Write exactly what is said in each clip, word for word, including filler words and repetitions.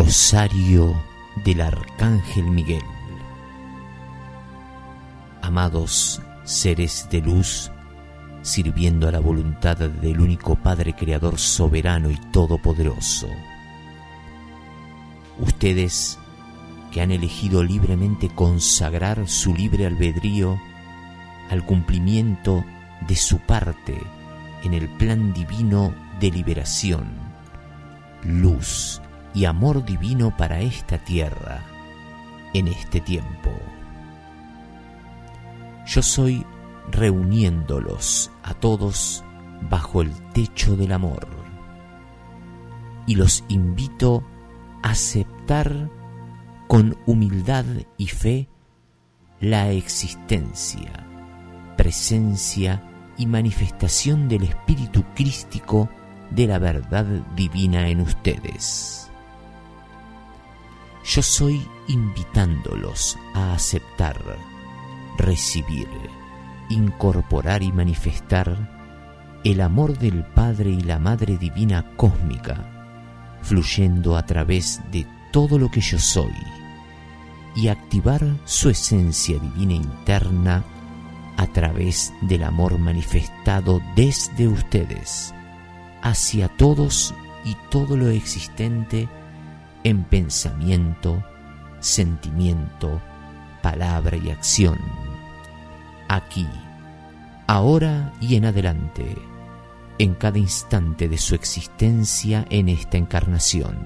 Rosario del Arcángel Miguel. Amados seres de luz, sirviendo a la voluntad del único Padre Creador soberano y todopoderoso. Ustedes que han elegido libremente consagrar su libre albedrío al cumplimiento de su parte en el plan divino de liberación, luz y amor divino para esta tierra, en este tiempo. Yo soy reuniéndolos a todos bajo el techo del amor y los invito a aceptar con humildad y fe la existencia, presencia y manifestación del Espíritu Crístico de la verdad divina en ustedes. Yo soy invitándolos a aceptar, recibir, incorporar y manifestar el amor del Padre y la Madre Divina Cósmica, fluyendo a través de todo lo que yo soy, y activar su esencia divina interna a través del amor manifestado desde ustedes, hacia todos y todo lo existente en pensamiento, sentimiento, palabra y acción, aquí, ahora y en adelante, en cada instante de su existencia en esta encarnación.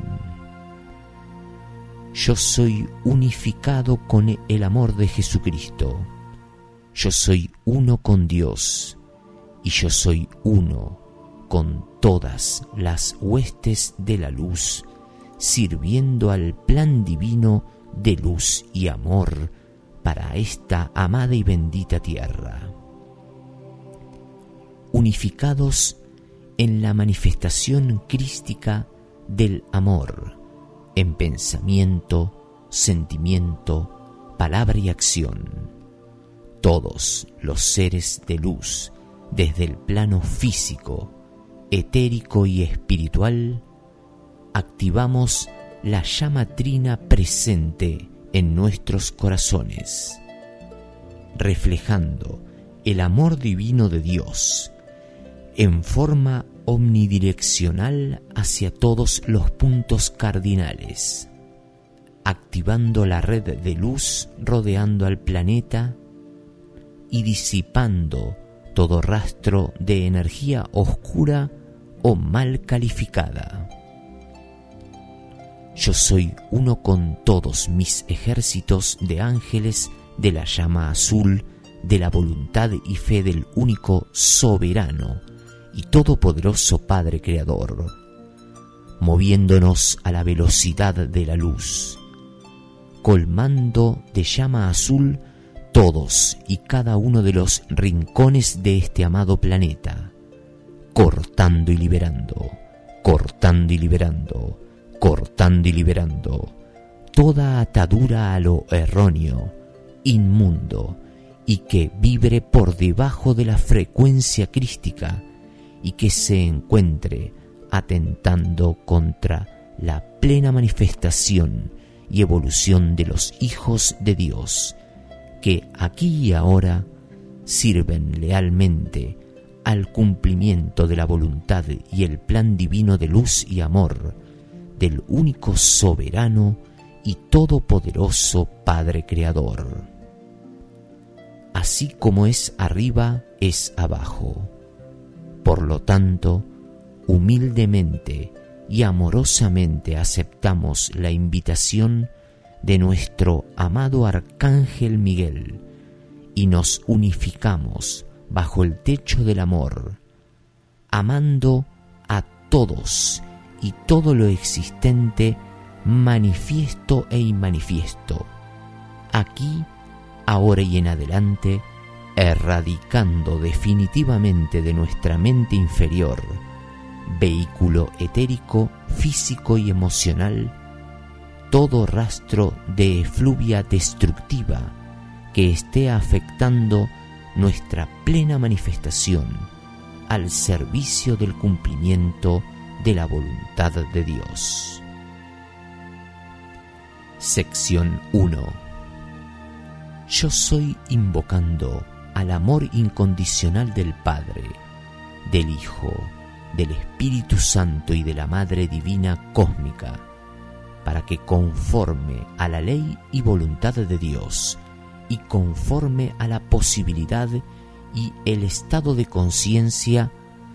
Yo soy unificado con el amor de Jesucristo. Yo soy uno con Dios y yo soy uno con todas las huestes de la luz, sirviendo al plan divino de luz y amor para esta amada y bendita tierra. Unificados en la manifestación crística del amor, en pensamiento, sentimiento, palabra y acción. Todos los seres de luz, desde el plano físico, etérico y espiritual, activamos la llama trina presente en nuestros corazones, reflejando el amor divino de Dios en forma omnidireccional hacia todos los puntos cardinales, activando la red de luz rodeando al planeta y disipando todo rastro de energía oscura o mal calificada. Yo soy uno con todos mis ejércitos de ángeles de la llama azul, de la voluntad y fe del único soberano y todopoderoso Padre Creador, moviéndonos a la velocidad de la luz, colmando de llama azul todos y cada uno de los rincones de este amado planeta, cortando y liberando, cortando y liberando, cortando y liberando toda atadura a lo erróneo, inmundo y que vibre por debajo de la frecuencia crística y que se encuentre atentando contra la plena manifestación y evolución de los hijos de Dios, que aquí y ahora sirven lealmente al cumplimiento de la voluntad y el plan divino de luz y amor del único soberano y todopoderoso Padre Creador. Así como es arriba, es abajo. Por lo tanto, humildemente y amorosamente aceptamos la invitación de nuestro amado Arcángel Miguel y nos unificamos bajo el techo del amor, amando a todos y todo lo existente, manifiesto e inmanifiesto, aquí, ahora y en adelante, erradicando definitivamente de nuestra mente inferior, vehículo etérico, físico y emocional, todo rastro de efluvia destructiva que esté afectando nuestra plena manifestación al servicio del cumplimiento de la voluntad de Dios. Sección uno. Yo soy invocando al amor incondicional del Padre, del Hijo, del Espíritu Santo y de la Madre Divina Cósmica, para que conforme a la ley y voluntad de Dios y conforme a la posibilidad y el estado de conciencia,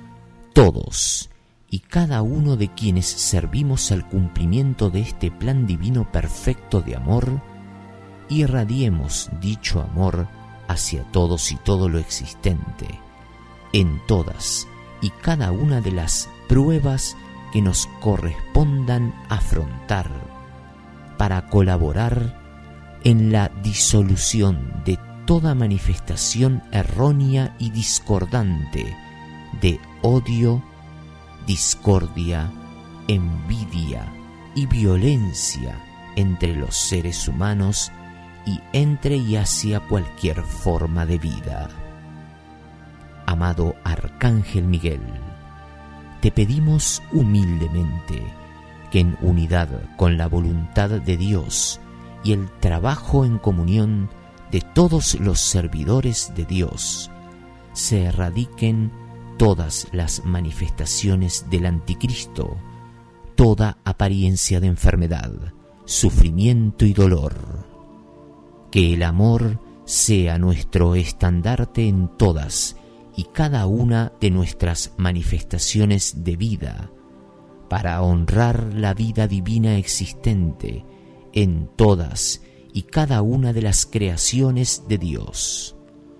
todos y cada uno de quienes servimos al cumplimiento de este plan divino perfecto de amor, irradiemos dicho amor hacia todos y todo lo existente, en todas y cada una de las pruebas que nos correspondan afrontar, para colaborar en la disolución de toda manifestación errónea y discordante de odio, discordia, envidia y violencia entre los seres humanos y entre y hacia cualquier forma de vida. Amado Arcángel Miguel, te pedimos humildemente que en unidad con la voluntad de Dios y el trabajo en comunión de todos los servidores de Dios, se erradiquen todas las manifestaciones del anticristo, toda apariencia de enfermedad, sufrimiento y dolor. Que el amor sea nuestro estandarte en todas y cada una de nuestras manifestaciones de vida, para honrar la vida divina existente en todas y cada una de las creaciones de Dios.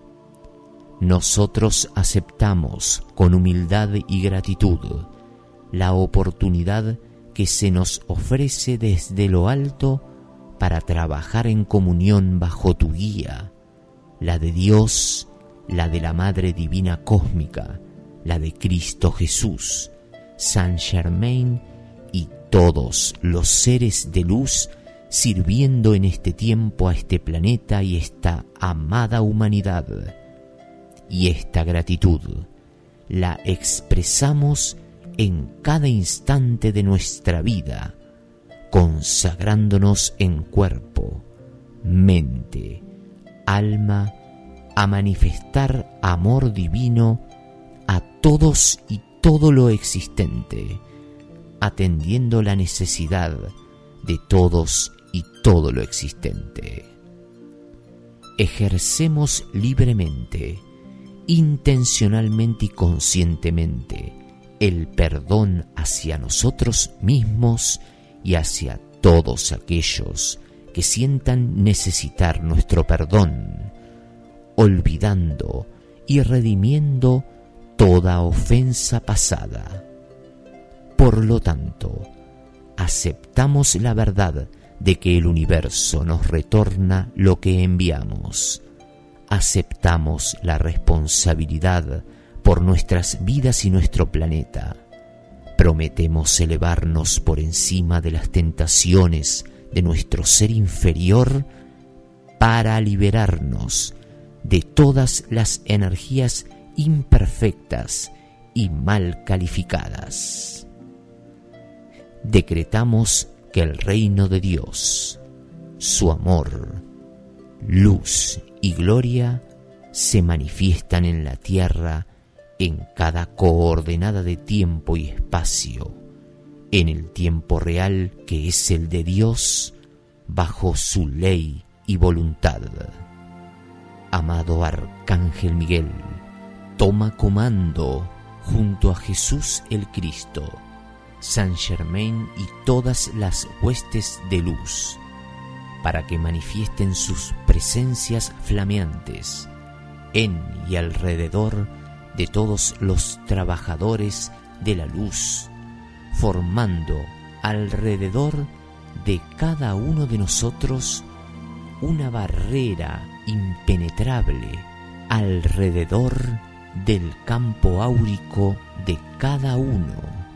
Nosotros aceptamos con humildad y gratitud la oportunidad que se nos ofrece desde lo alto para trabajar en comunión bajo tu guía, la de Dios, la de la Madre Divina Cósmica, la de Cristo Jesús, Saint Germain y todos los seres de luz sirviendo en este tiempo a este planeta y esta amada humanidad. Y esta gratitud la expresamos en cada instante de nuestra vida, consagrándonos en cuerpo, mente, alma, a manifestar amor divino a todos y todo lo existente, atendiendo la necesidad de todos y todo lo existente. Ejercemos libremente, intencionalmente y conscientemente el perdón hacia nosotros mismos y hacia todos aquellos que sientan necesitar nuestro perdón, olvidando y redimiendo toda ofensa pasada. Por lo tanto, aceptamos la verdad de que el universo nos retorna lo que enviamos. Aceptamos la responsabilidad por nuestras vidas y nuestro planeta. Prometemos elevarnos por encima de las tentaciones de nuestro ser inferior para liberarnos de todas las energías imperfectas y mal calificadas. Decretamos que el reino de Dios, su amor, luz y gloria se manifiestan en la tierra en cada coordenada de tiempo y espacio, en el tiempo real que es el de Dios, bajo su ley y voluntad. Amado Arcángel Miguel, toma comando junto a Jesús el Cristo, Saint Germain y todas las huestes de luz, para que manifiesten sus presencias flameantes en y alrededor de todos los trabajadores de la luz, formando alrededor de cada uno de nosotros una barrera impenetrable alrededor del campo áurico de cada uno,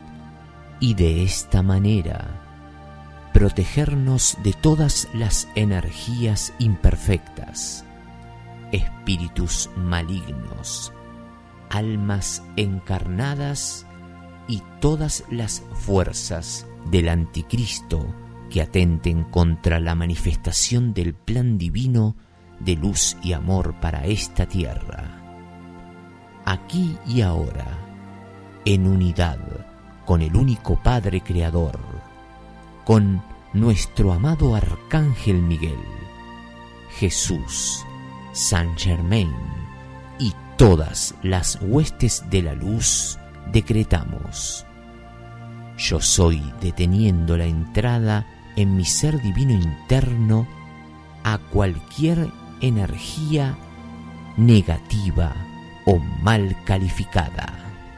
y de esta manera protegernos de todas las energías imperfectas, espíritus malignos, almas encarnadas y todas las fuerzas del anticristo que atenten contra la manifestación del plan divino de luz y amor para esta tierra. Aquí y ahora, en unidad con el único Padre Creador, con nuestro amado Arcángel Miguel, Jesús, San Germain y todas las huestes de la luz, decretamos: yo soy, deteniendo la entrada en mi ser divino interno a cualquier energía negativa o mal calificada.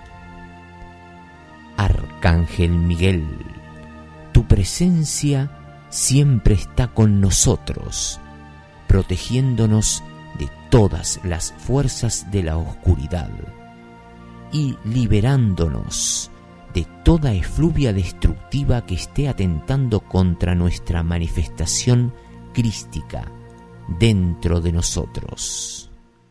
Arcángel Miguel, tu presencia siempre está con nosotros, protegiéndonos de todas las fuerzas de la oscuridad y liberándonos de toda efluvia destructiva que esté atentando contra nuestra manifestación crística dentro de nosotros.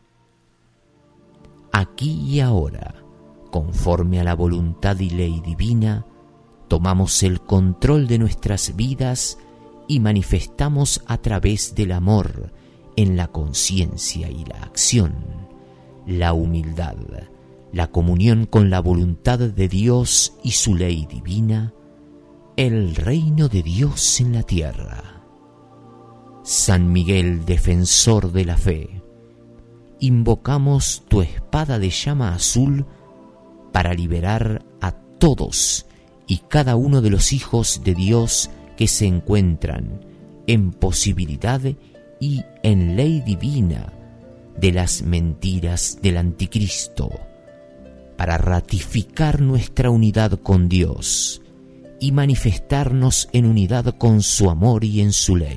Aquí y ahora, conforme a la voluntad y ley divina, tomamos el control de nuestras vidas y manifestamos a través del amor en la conciencia y la acción, la humildad, la comunión con la voluntad de Dios y su ley divina, el reino de Dios en la tierra. San Miguel, defensor de la fe, invocamos tu espada de llama azul para liberar a todos y cada uno de los hijos de Dios que se encuentran en posibilidad y en ley divina de las mentiras del anticristo, para ratificar nuestra unidad con Dios y manifestarnos en unidad con su amor y en su ley.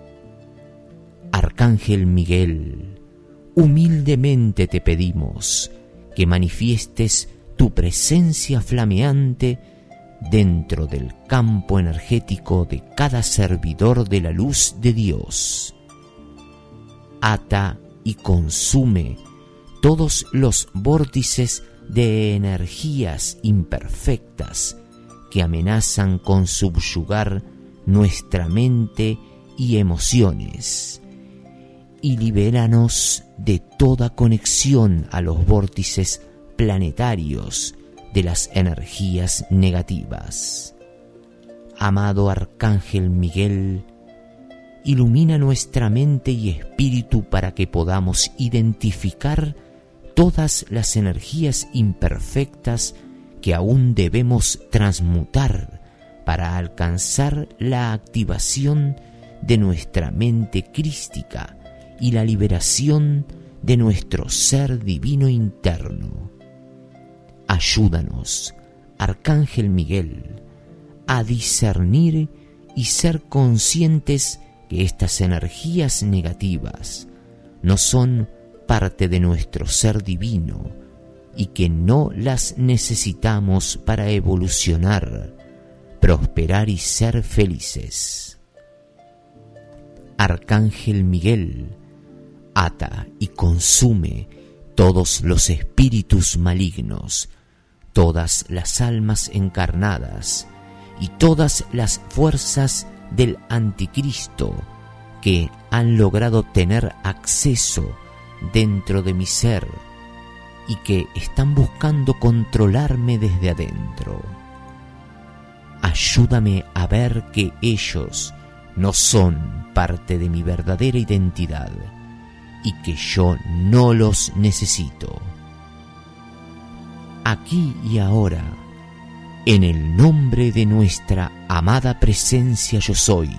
Arcángel Miguel, humildemente te pedimos que manifiestes tu presencia flameante dentro del campo energético de cada servidor de la luz de Dios. Ata y consume todos los vórtices de energías imperfectas que amenazan con subyugar nuestra mente y emociones, y libéranos de toda conexión a los vórtices planetarios de las energías negativas. Amado Arcángel Miguel, ilumina nuestra mente y espíritu para que podamos identificar todas las energías imperfectas que aún debemos transmutar para alcanzar la activación de nuestra mente crística y la liberación de nuestro ser divino interno. Ayúdanos, Arcángel Miguel, a discernir y ser conscientes que estas energías negativas no son parte de nuestro ser divino y que no las necesitamos para evolucionar, prosperar y ser felices. Arcángel Miguel, ata y consume todos los espíritus malignos, todas las almas encarnadas y todas las fuerzas del anticristo que han logrado tener acceso dentro de mi ser y que están buscando controlarme desde adentro. Ayúdame a ver que ellos no son parte de mi verdadera identidad y que yo no los necesito. Aquí y ahora, en el nombre de nuestra amada presencia yo soy,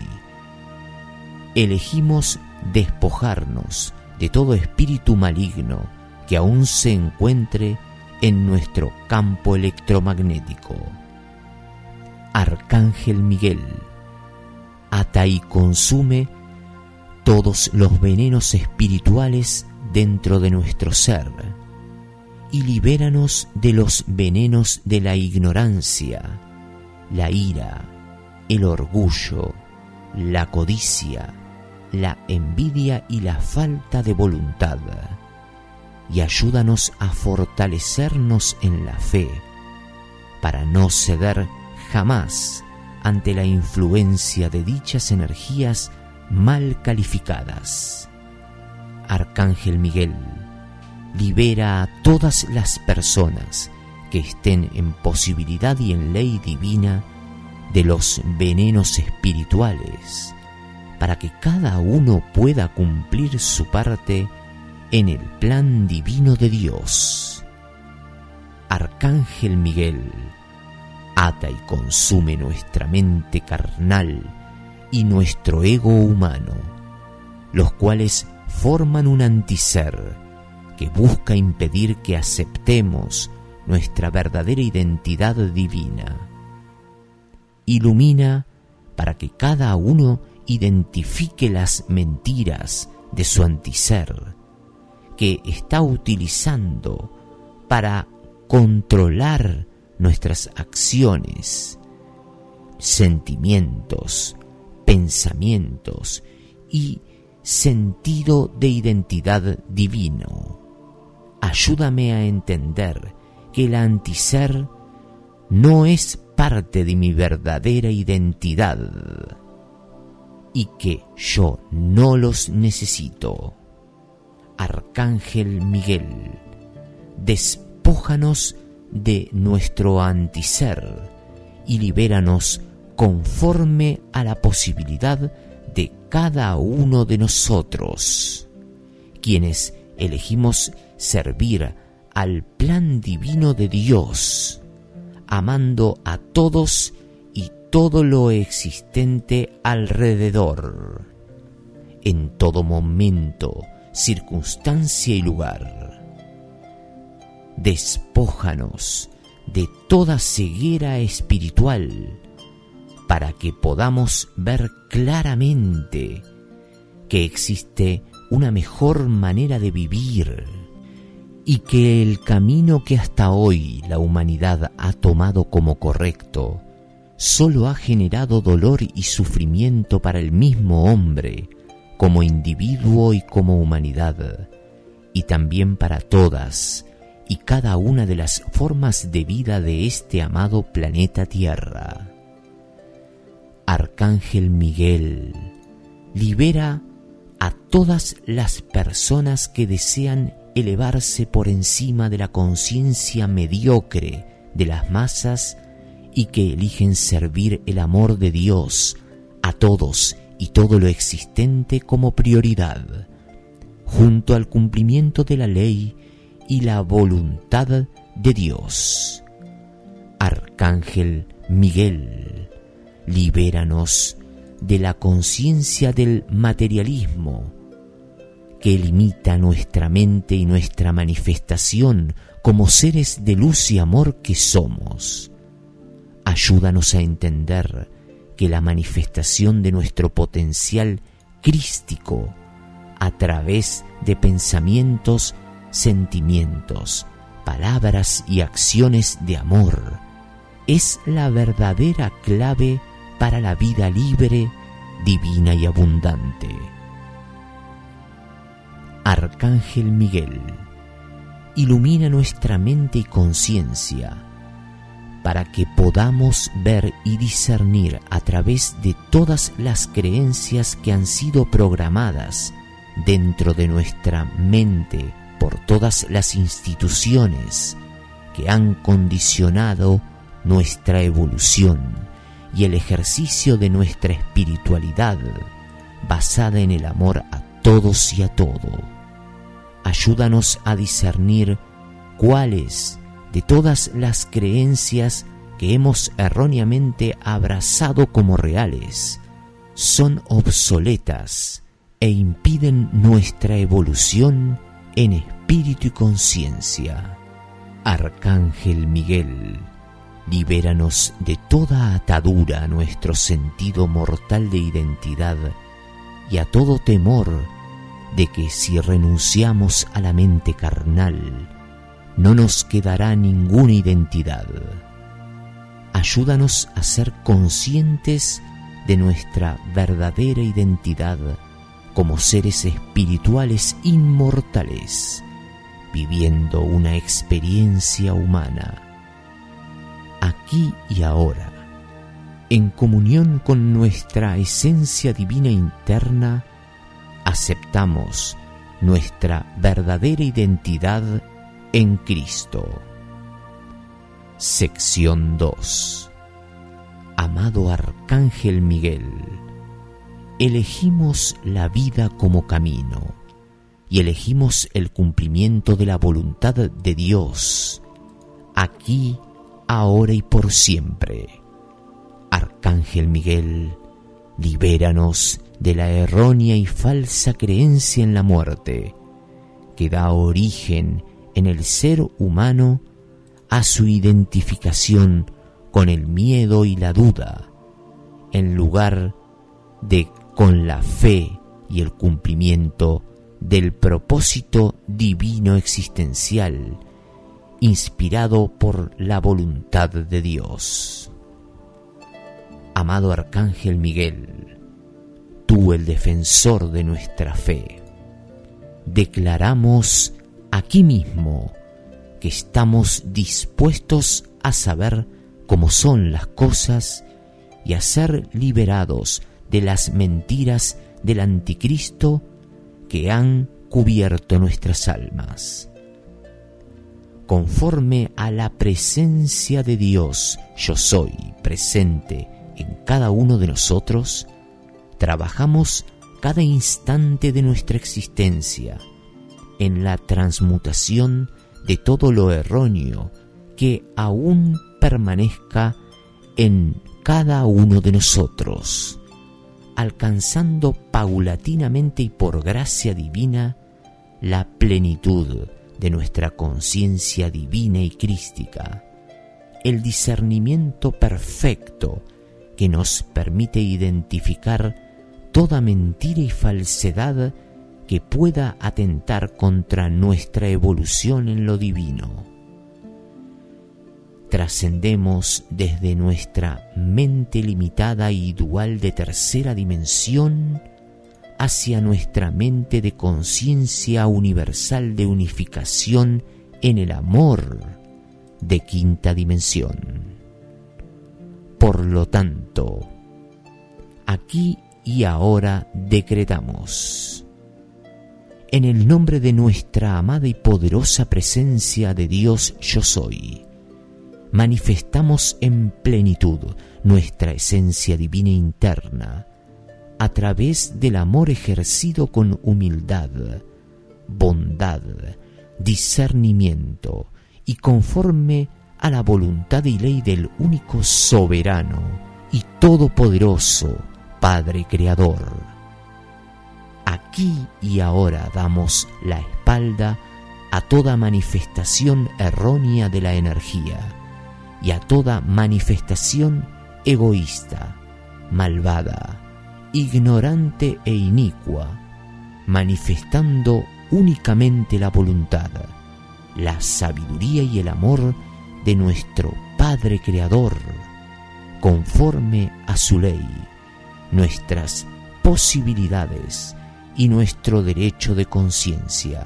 elegimos despojarnos de todo espíritu maligno que aún se encuentre en nuestro campo electromagnético. Arcángel Miguel, ata y consume todos los venenos espirituales dentro de nuestro ser y libéranos de los venenos de la ignorancia, la ira, el orgullo, la codicia, la envidia y la falta de voluntad, y ayúdanos a fortalecernos en la fe para no ceder jamás ante la influencia de dichas energías mal calificadas. Arcángel Miguel, libera a todas las personas que estén en posibilidad y en ley divina de los venenos espirituales, para que cada uno pueda cumplir su parte en el plan divino de Dios. Arcángel Miguel, ata y consume nuestra mente carnal y nuestro ego humano, los cuales forman un antiser que busca impedir que aceptemos nuestra verdadera identidad divina. Ilumina para que cada uno identifique las mentiras de su antiser, que está utilizando para controlar nuestras acciones, sentimientos, pensamientos y sentido de identidad divino. Ayúdame a entender que el antiser no es parte de mi verdadera identidad y que yo no los necesito. Arcángel Miguel, despójanos de nuestro antiser y libéranos conforme a la posibilidad de cada uno de nosotros, quienes elegimos servir al plan divino de Dios, amando a todos y todo lo existente alrededor, en todo momento, circunstancia y lugar. Despójanos de toda ceguera espiritual para que podamos ver claramente que existe una mejor manera de vivir y que el camino que hasta hoy la humanidad ha tomado como correcto solo ha generado dolor y sufrimiento para el mismo hombre como individuo y como humanidad, y también para todas y cada una de las formas de vida de este amado planeta Tierra. Arcángel Miguel, libera a todas las personas que desean elevarse por encima de la conciencia mediocre de las masas y que eligen servir el amor de Dios a todos y todo lo existente como prioridad, junto al cumplimiento de la ley y la voluntad de Dios. Arcángel Miguel, libéranos de la conciencia del materialismo que limita nuestra mente y nuestra manifestación como seres de luz y amor que somos. Ayúdanos a entender que la manifestación de nuestro potencial crístico a través de pensamientos, sentimientos, palabras y acciones de amor es la verdadera clave para la vida libre, divina y abundante. Arcángel Miguel, ilumina nuestra mente y conciencia para que podamos ver y discernir a través de todas las creencias que han sido programadas dentro de nuestra mente por todas las instituciones que han condicionado nuestra evolución y el ejercicio de nuestra espiritualidad basada en el amor a todos y a todo. Ayúdanos a discernir cuáles de todas las creencias que hemos erróneamente abrazado como reales son obsoletas e impiden nuestra evolución en espíritu y conciencia. Arcángel Miguel, libéranos de toda atadura a nuestro sentido mortal de identidad y a todo temor de que si renunciamos a la mente carnal, no nos quedará ninguna identidad. Ayúdanos a ser conscientes de nuestra verdadera identidad como seres espirituales inmortales, viviendo una experiencia humana, aquí y ahora, en comunión con nuestra esencia divina interna, aceptamos nuestra verdadera identidad en Cristo. Sección dos. Amado Arcángel Miguel, elegimos la vida como camino y elegimos el cumplimiento de la voluntad de Dios, aquí, ahora y por siempre. Arcángel Miguel, libéranos de la errónea y falsa creencia en la muerte, que da origen en el ser humano a su identificación con el miedo y la duda, en lugar de con la fe y el cumplimiento del propósito divino existencial, inspirado por la voluntad de Dios. Amado Arcángel Miguel, tú el defensor de nuestra fe, declaramos aquí mismo que estamos dispuestos a saber cómo son las cosas y a ser liberados de las mentiras del anticristo que han cubierto nuestras almas. Conforme a la presencia de Dios, yo soy presente en cada uno de nosotros, trabajamos cada instante de nuestra existencia en la transmutación de todo lo erróneo que aún permanezca en cada uno de nosotros, alcanzando paulatinamente y por gracia divina la plenitud de nuestra conciencia divina y crística, el discernimiento perfecto que nos permite identificar toda mentira y falsedad que pueda atentar contra nuestra evolución en lo divino. Trascendemos desde nuestra mente limitada y dual de tercera dimensión hacia nuestra mente de conciencia universal de unificación en el amor de quinta dimensión. Por lo tanto, aquí y ahora decretamos, en el nombre de nuestra amada y poderosa presencia de Dios Yo Soy, manifestamos en plenitud nuestra esencia divina interna a través del amor ejercido con humildad, bondad, discernimiento y conforme a la voluntad y ley del único soberano y todopoderoso Padre Creador. Aquí y ahora damos la espalda a toda manifestación errónea de la energía y a toda manifestación egoísta, malvada, ignorante e inicua, manifestando únicamente la voluntad, la sabiduría y el amor de nuestro Padre Creador, conforme a su ley, nuestras posibilidades y nuestro derecho de conciencia.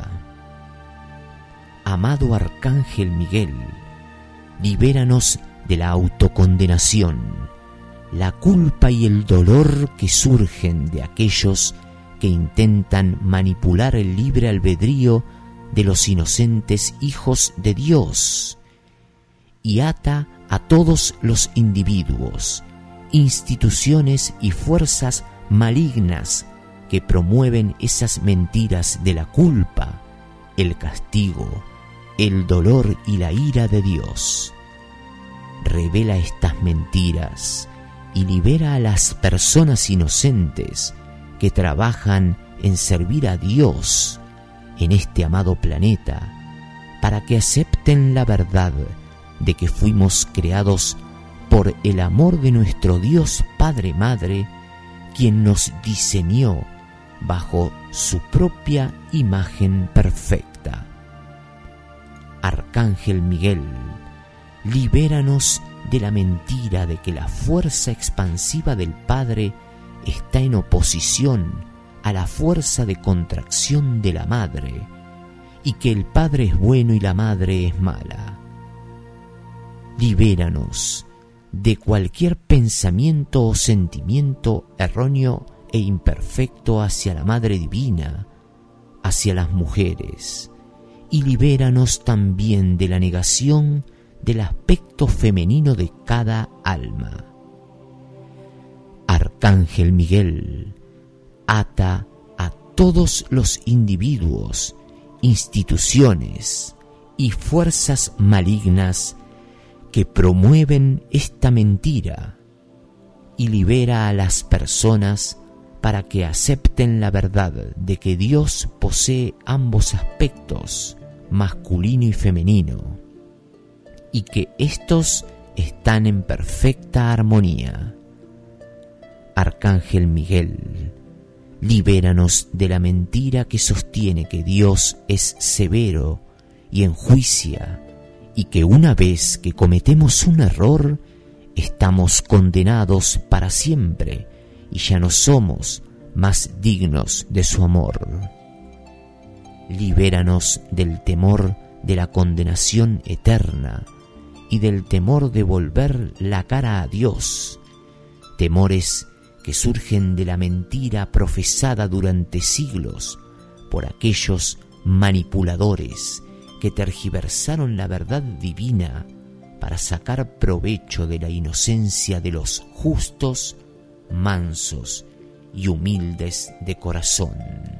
Amado Arcángel Miguel, libéranos de la autocondenación, la culpa y el dolor que surgen de aquellos que intentan manipular el libre albedrío de los inocentes hijos de Dios, y ata a todos los individuos, instituciones y fuerzas malignas que promueven esas mentiras de la culpa, el castigo, el dolor y la ira de Dios. Revela estas mentiras y libera a las personas inocentes que trabajan en servir a Dios en este amado planeta, para que acepten la verdad de que fuimos creados por el amor de nuestro Dios Padre Madre, quien nos diseñó bajo su propia imagen perfecta. Arcángel Miguel, libéranos de la mentira de que la fuerza expansiva del Padre está en oposición a la fuerza de contracción de la Madre, y que el Padre es bueno y la Madre es mala. Libéranos de cualquier pensamiento o sentimiento erróneo e imperfecto hacia la Madre Divina, hacia las mujeres, y libéranos también de la negación del aspecto femenino de cada alma. Arcángel Miguel, ata a todos los individuos, instituciones y fuerzas malignas que promueven esta mentira y libera a las personas para que acepten la verdad de que Dios posee ambos aspectos, masculino y femenino, y que estos están en perfecta armonía. Arcángel Miguel, libéranos de la mentira que sostiene que Dios es severo y enjuicia, y que una vez que cometemos un error, estamos condenados para siempre y ya no somos más dignos de su amor. Libéranos del temor de la condenación eterna y del temor de volver la cara a Dios, temores que surgen de la mentira profesada durante siglos por aquellos manipuladores que tergiversaron la verdad divina para sacar provecho de la inocencia de los justos, mansos y humildes de corazón.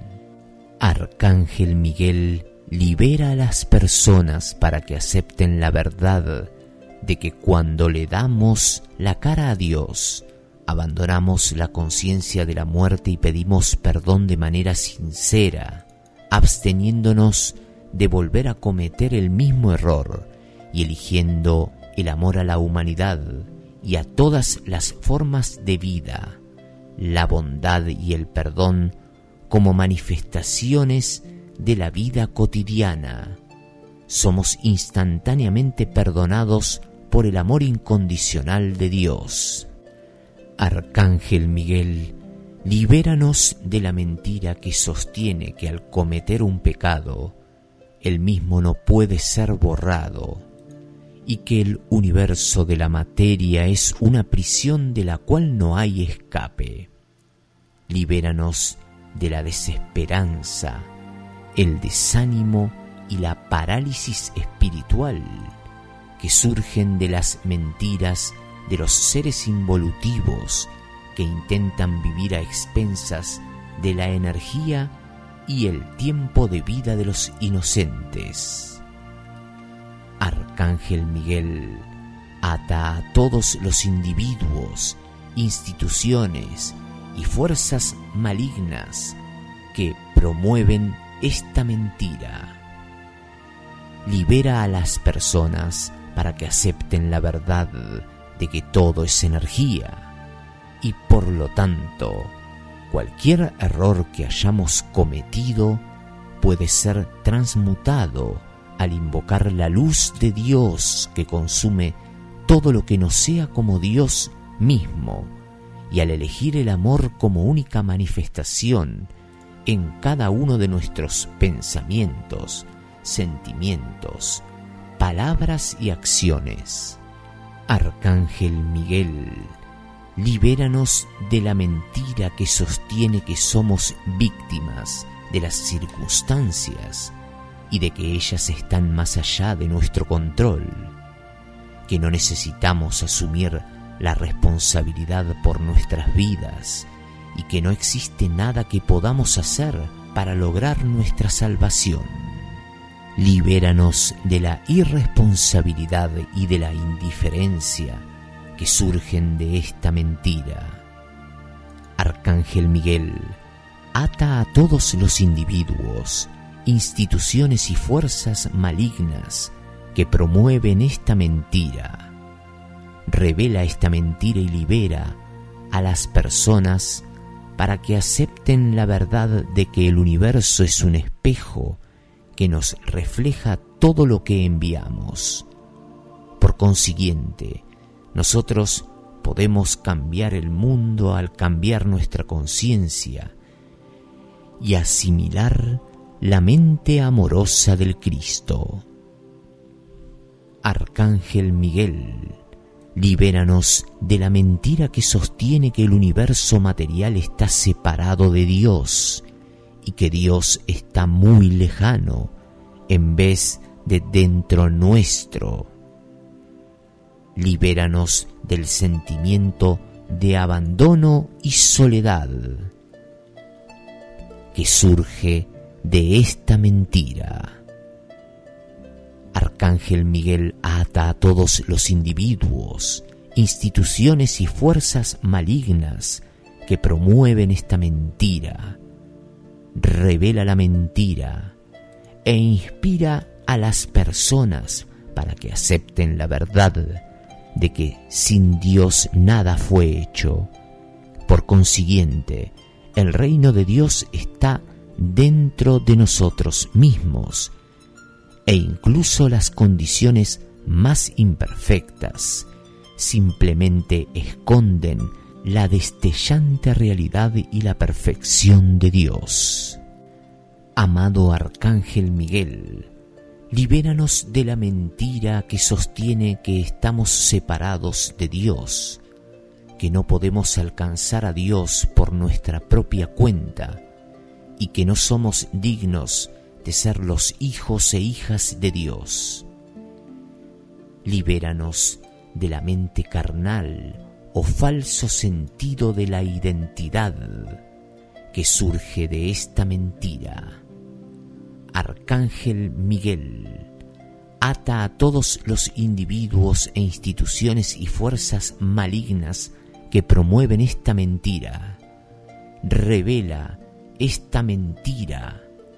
Arcángel Miguel, libera a las personas para que acepten la verdad de que cuando le damos la cara a Dios, abandonamos la conciencia de la muerte y pedimos perdón de manera sincera, absteniéndonos de volver a cometer el mismo error y eligiendo el amor a la humanidad y a todas las formas de vida, la bondad y el perdón como manifestaciones de la vida cotidiana. Somos instantáneamente perdonados por el amor incondicional de Dios. Arcángel Miguel, libéranos de la mentira que sostiene que al cometer un pecado, el mismo no puede ser borrado, y que el universo de la materia es una prisión de la cual no hay escape. Libéranos de la desesperanza, el desánimo y la parálisis espiritual que surgen de las mentiras de los seres involutivos que intentan vivir a expensas de la energía y el tiempo de vida de los inocentes. Arcángel Miguel, ata a todos los individuos, instituciones y fuerzas malignas que promueven esta mentira. Libera a las personas para que acepten la verdad de que todo es energía y por lo tanto cualquier error que hayamos cometido puede ser transmutado al invocar la luz de Dios que consume todo lo que no sea como Dios mismo y al elegir el amor como única manifestación en cada uno de nuestros pensamientos, sentimientos, palabras y acciones. Arcángel Miguel, libéranos de la mentira que sostiene que somos víctimas de las circunstancias y de que ellas están más allá de nuestro control, que no necesitamos asumir la responsabilidad por nuestras vidas y que no existe nada que podamos hacer para lograr nuestra salvación. Libéranos de la irresponsabilidad y de la indiferencia que surgen de esta mentira. Arcángel Miguel, ata a todos los individuos, instituciones y fuerzas malignas que promueven esta mentira. Revela esta mentira y libera a las personas para que acepten la verdad de que el universo es un espejo que nos refleja todo lo que enviamos. Por consiguiente, nosotros podemos cambiar el mundo al cambiar nuestra conciencia y asimilar la mente amorosa del Cristo. Arcángel Miguel, Libéranos de la mentira que sostiene que el universo material está separado de Dios y que Dios está muy lejano en vez de dentro nuestro. Libéranos del sentimiento de abandono y soledad que surge de esta mentira. Arcángel Miguel ata a todos los individuos, instituciones y fuerzas malignas que promueven esta mentira. Revela la mentira e inspira a las personas para que acepten la verdad de que sin Dios nada fue hecho. Por consiguiente, el reino de Dios está dentro de nosotros mismos, e incluso las condiciones más imperfectas simplemente esconden la destellante realidad y la perfección de Dios. Amado Arcángel Miguel, libéranos de la mentira que sostiene que estamos separados de Dios, que no podemos alcanzar a Dios por nuestra propia cuenta y que no somos dignos de ser los hijos e hijas de Dios. Libéranos de la mente carnal o falso sentido de la identidad que surge de esta mentira. Arcángel Miguel, ata a todos los individuos e instituciones y fuerzas malignas que promueven esta mentira. Revela esta mentira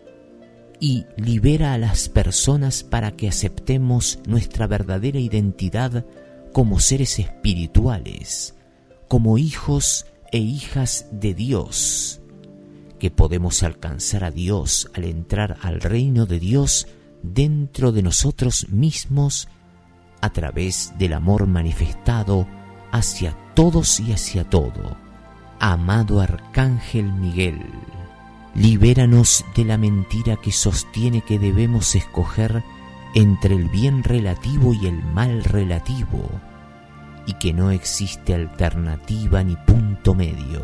y libera a las personas para que aceptemos nuestra verdadera identidad como seres espirituales, como hijos e hijas de Dios, que podemos alcanzar a Dios al entrar al reino de Dios dentro de nosotros mismos a través del amor manifestado hacia todos y hacia todo. Amado Arcángel Miguel, libéranos de la mentira que sostiene que debemos escoger entre el bien relativo y el mal relativo, y que no existe alternativa ni punto medio.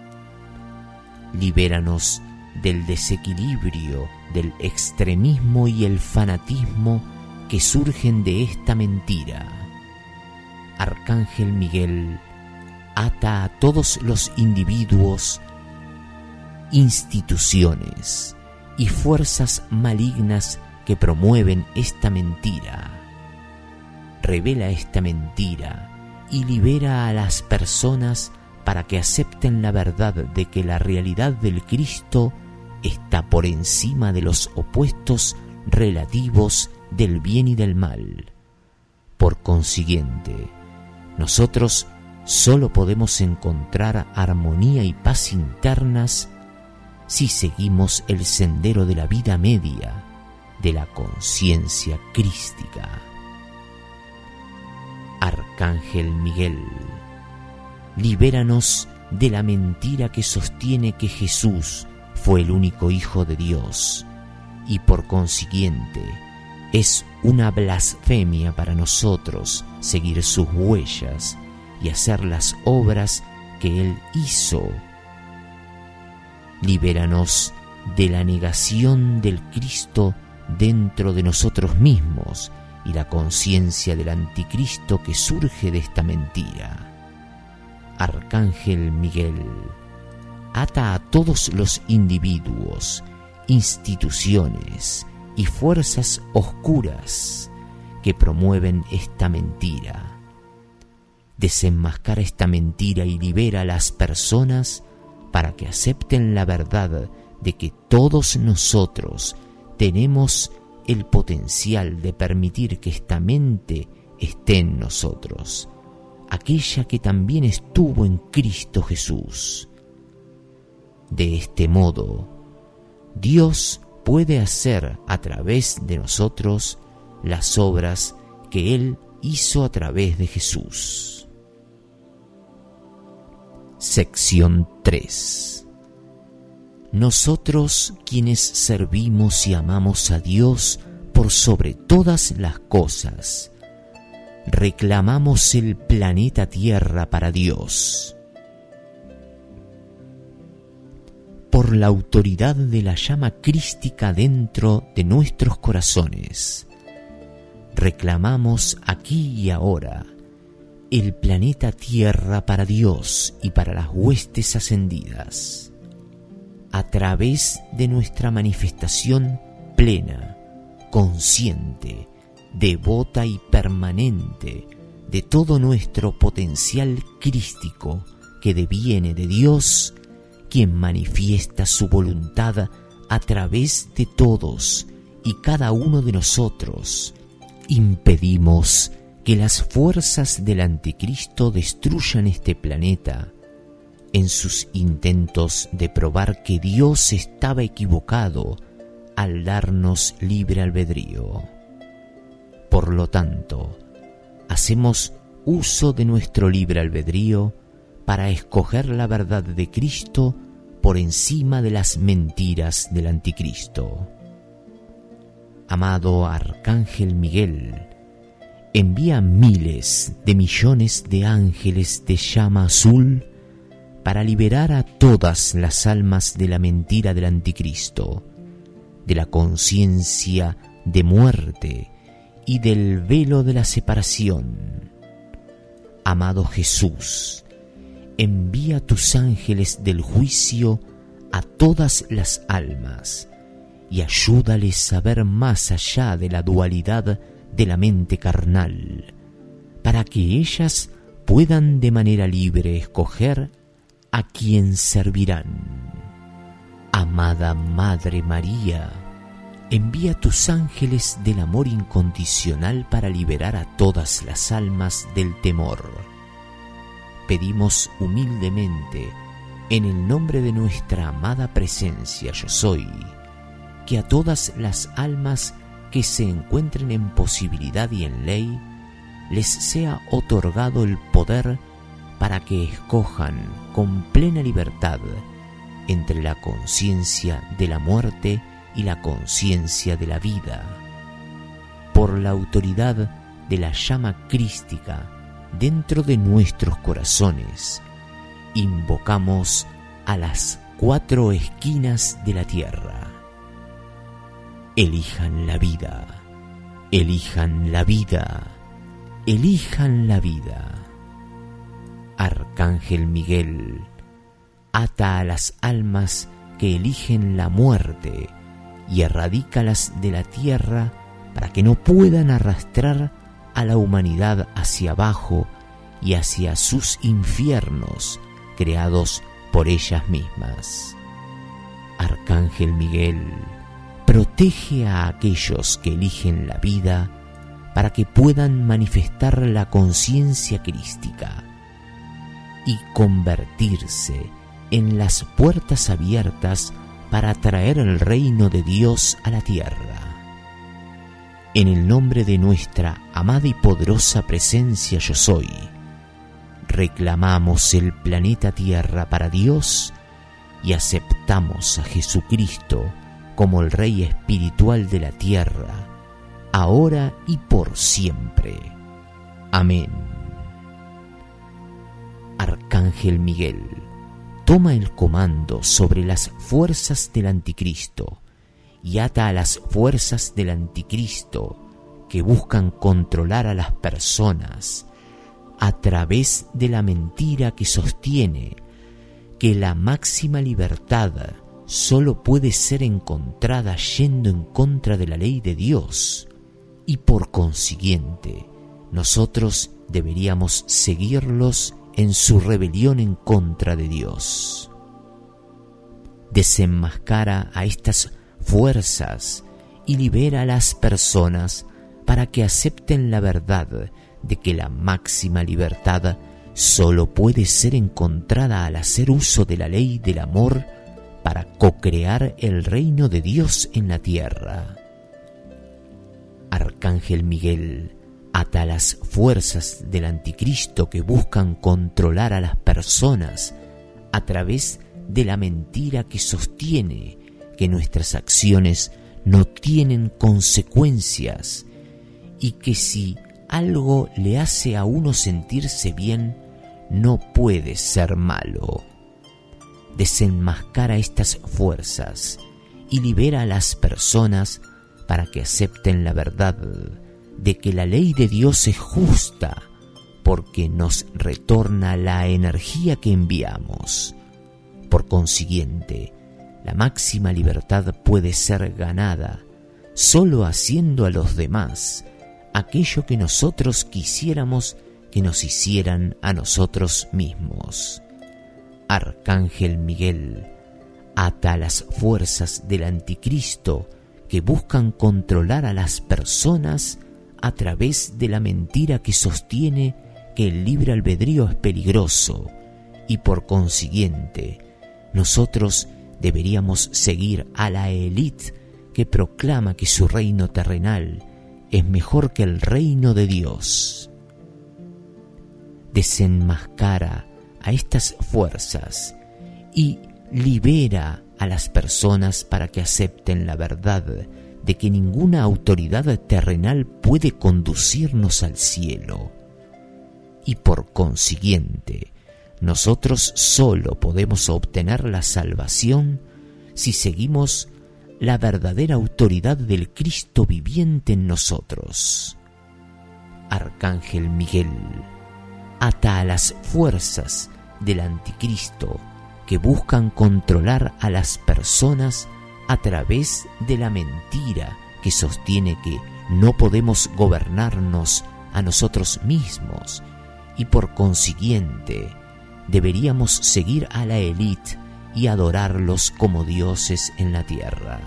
Libéranos del desequilibrio, del extremismo y el fanatismo que surgen de esta mentira. Arcángel Miguel, ata a todos los individuos, instituciones y fuerzas malignas que promueven esta mentira. Revela esta mentira y libera a las personas para que acepten la verdad de que la realidad del Cristo está por encima de los opuestos relativos del bien y del mal. Por consiguiente, nosotros solo podemos encontrar armonía y paz internas si seguimos el sendero de la vida media, de la conciencia crística. Arcángel Miguel, libéranos de la mentira que sostiene que Jesús fue el único Hijo de Dios y por consiguiente es una blasfemia para nosotros seguir sus huellas y hacer las obras que Él hizo. Libéranos de la negación del Cristo dentro de nosotros mismos y la conciencia del anticristo que surge de esta mentira. Arcángel Miguel, ata a todos los individuos, instituciones y fuerzas oscuras que promueven esta mentira. Desenmascara esta mentira y libera a las personas para que acepten la verdad de que todos nosotros tenemos el potencial de permitir que esta mente esté en nosotros, aquella que también estuvo en Cristo Jesús. De este modo, Dios puede hacer a través de nosotros las obras que Él hizo a través de Jesús. Sección tres. Nosotros quienes servimos y amamos a Dios por sobre todas las cosas, reclamamos el planeta Tierra para Dios. Por la autoridad de la llama crística dentro de nuestros corazones, reclamamos aquí y ahora el planeta Tierra para Dios y para las huestes ascendidas, a través de nuestra manifestación plena, consciente, devota y permanente de todo nuestro potencial crístico que deviene de Dios, quien manifiesta su voluntad a través de todos y cada uno de nosotros. Impedimos que las fuerzas del anticristo destruyan este planeta en sus intentos de probar que Dios estaba equivocado al darnos libre albedrío. Por lo tanto, hacemos uso de nuestro libre albedrío para escoger la verdad de Cristo por encima de las mentiras del anticristo. Amado Arcángel Miguel, envía miles de millones de ángeles de llama azul para liberar a todas las almas de la mentira del anticristo, de la conciencia de muerte y del velo de la separación. Amado Jesús, envía tus ángeles del juicio a todas las almas y ayúdales a ver más allá de la dualidad de la mente carnal, para que ellas puedan de manera libre escoger a quién servirán. Amada Madre María, envía tus ángeles del amor incondicional para liberar a todas las almas del temor. Pedimos humildemente, en el nombre de nuestra amada presencia Yo Soy, que a todas las almas que se encuentren en posibilidad y en ley, les sea otorgado el poder para que escojan con plena libertad entre la conciencia de la muerte y la conciencia de la vida. Por la autoridad de la llama crística dentro de nuestros corazones, invocamos a las cuatro esquinas de la tierra. Elijan la vida, elijan la vida, elijan la vida. Arcángel Miguel, ata a las almas que eligen la muerte y erradícalas de la tierra para que no puedan arrastrar a la humanidad hacia abajo y hacia sus infiernos creados por ellas mismas. Arcángel Miguel, protege a aquellos que eligen la vida para que puedan manifestar la conciencia crística y convertirse en las puertas abiertas para traer el reino de Dios a la tierra. En el nombre de nuestra amada y poderosa presencia Yo Soy, reclamamos el planeta Tierra para Dios y aceptamos a Jesucristo como el Rey espiritual de la tierra, ahora y por siempre. Amén. Arcángel Miguel, toma el comando sobre las fuerzas del anticristo y ata a las fuerzas del anticristo que buscan controlar a las personas a través de la mentira que sostiene que la máxima libertad solo puede ser encontrada yendo en contra de la ley de Dios, y por consiguiente nosotros deberíamos seguirlos en su rebelión en contra de Dios. Desenmascara a estas fuerzas y libera a las personas para que acepten la verdad de que la máxima libertad solo puede ser encontrada al hacer uso de la ley del amor para co-crear el reino de Dios en la tierra. Arcángel Miguel, ata a las fuerzas del anticristo que buscan controlar a las personas a través de la mentira que sostiene que nuestras acciones no tienen consecuencias y que si algo le hace a uno sentirse bien, no puede ser malo. Desenmascara estas fuerzas y libera a las personas para que acepten la verdad de que la ley de Dios es justa, porque nos retorna la energía que enviamos. Por consiguiente, la máxima libertad puede ser ganada solo haciendo a los demás aquello que nosotros quisiéramos que nos hicieran a nosotros mismos. Arcángel Miguel ata a las fuerzas del anticristo que buscan controlar a las personas a través de la mentira que sostiene que el libre albedrío es peligroso y por consiguiente nosotros deberíamos seguir a la élite que proclama que su reino terrenal es mejor que el reino de Dios. Desenmascara a estas fuerzas y libera a las personas para que acepten la verdad de que ninguna autoridad terrenal puede conducirnos al cielo. Y por consiguiente, nosotros solo podemos obtener la salvación si seguimos la verdadera autoridad del Cristo viviente en nosotros. Arcángel Miguel ata a las fuerzas del anticristo que buscan controlar a las personas a través de la mentira que sostiene que no podemos gobernarnos a nosotros mismos y por consiguiente deberíamos seguir a la élite y adorarlos como dioses en la tierra.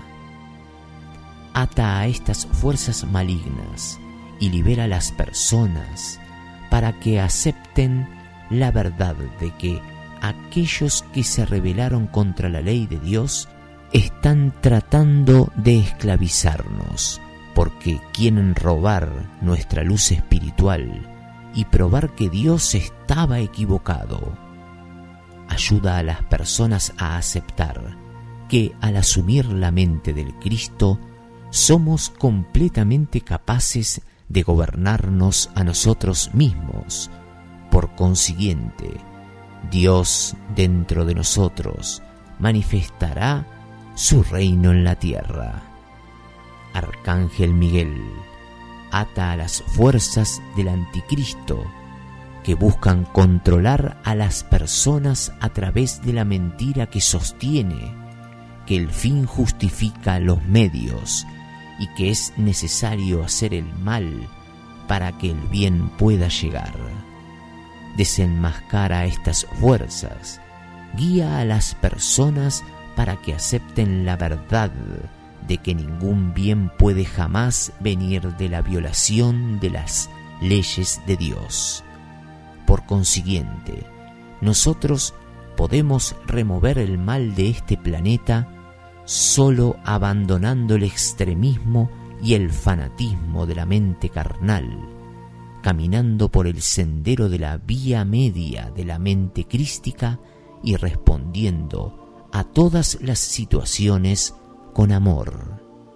Ata a estas fuerzas malignas y libera a las personas para que acepten la verdad de que aquellos que se rebelaron contra la ley de Dios están tratando de esclavizarnos, porque quieren robar nuestra luz espiritual y probar que Dios estaba equivocado. Ayuda a las personas a aceptar que al asumir la mente del Cristo somos completamente capaces de gobernarnos a nosotros mismos. Por consiguiente, Dios dentro de nosotros manifestará su reino en la tierra. Arcángel Miguel ata a las fuerzas del anticristo que buscan controlar a las personas a través de la mentira que sostiene que el fin justifica los medios y que es necesario hacer el mal para que el bien pueda llegar. Desenmascara a estas fuerzas, guía a las personas para que acepten la verdad de que ningún bien puede jamás venir de la violación de las leyes de Dios. Por consiguiente, nosotros podemos remover el mal de este planeta solo abandonando el extremismo y el fanatismo de la mente carnal, caminando por el sendero de la vía media de la mente crística y respondiendo a todas las situaciones con amor.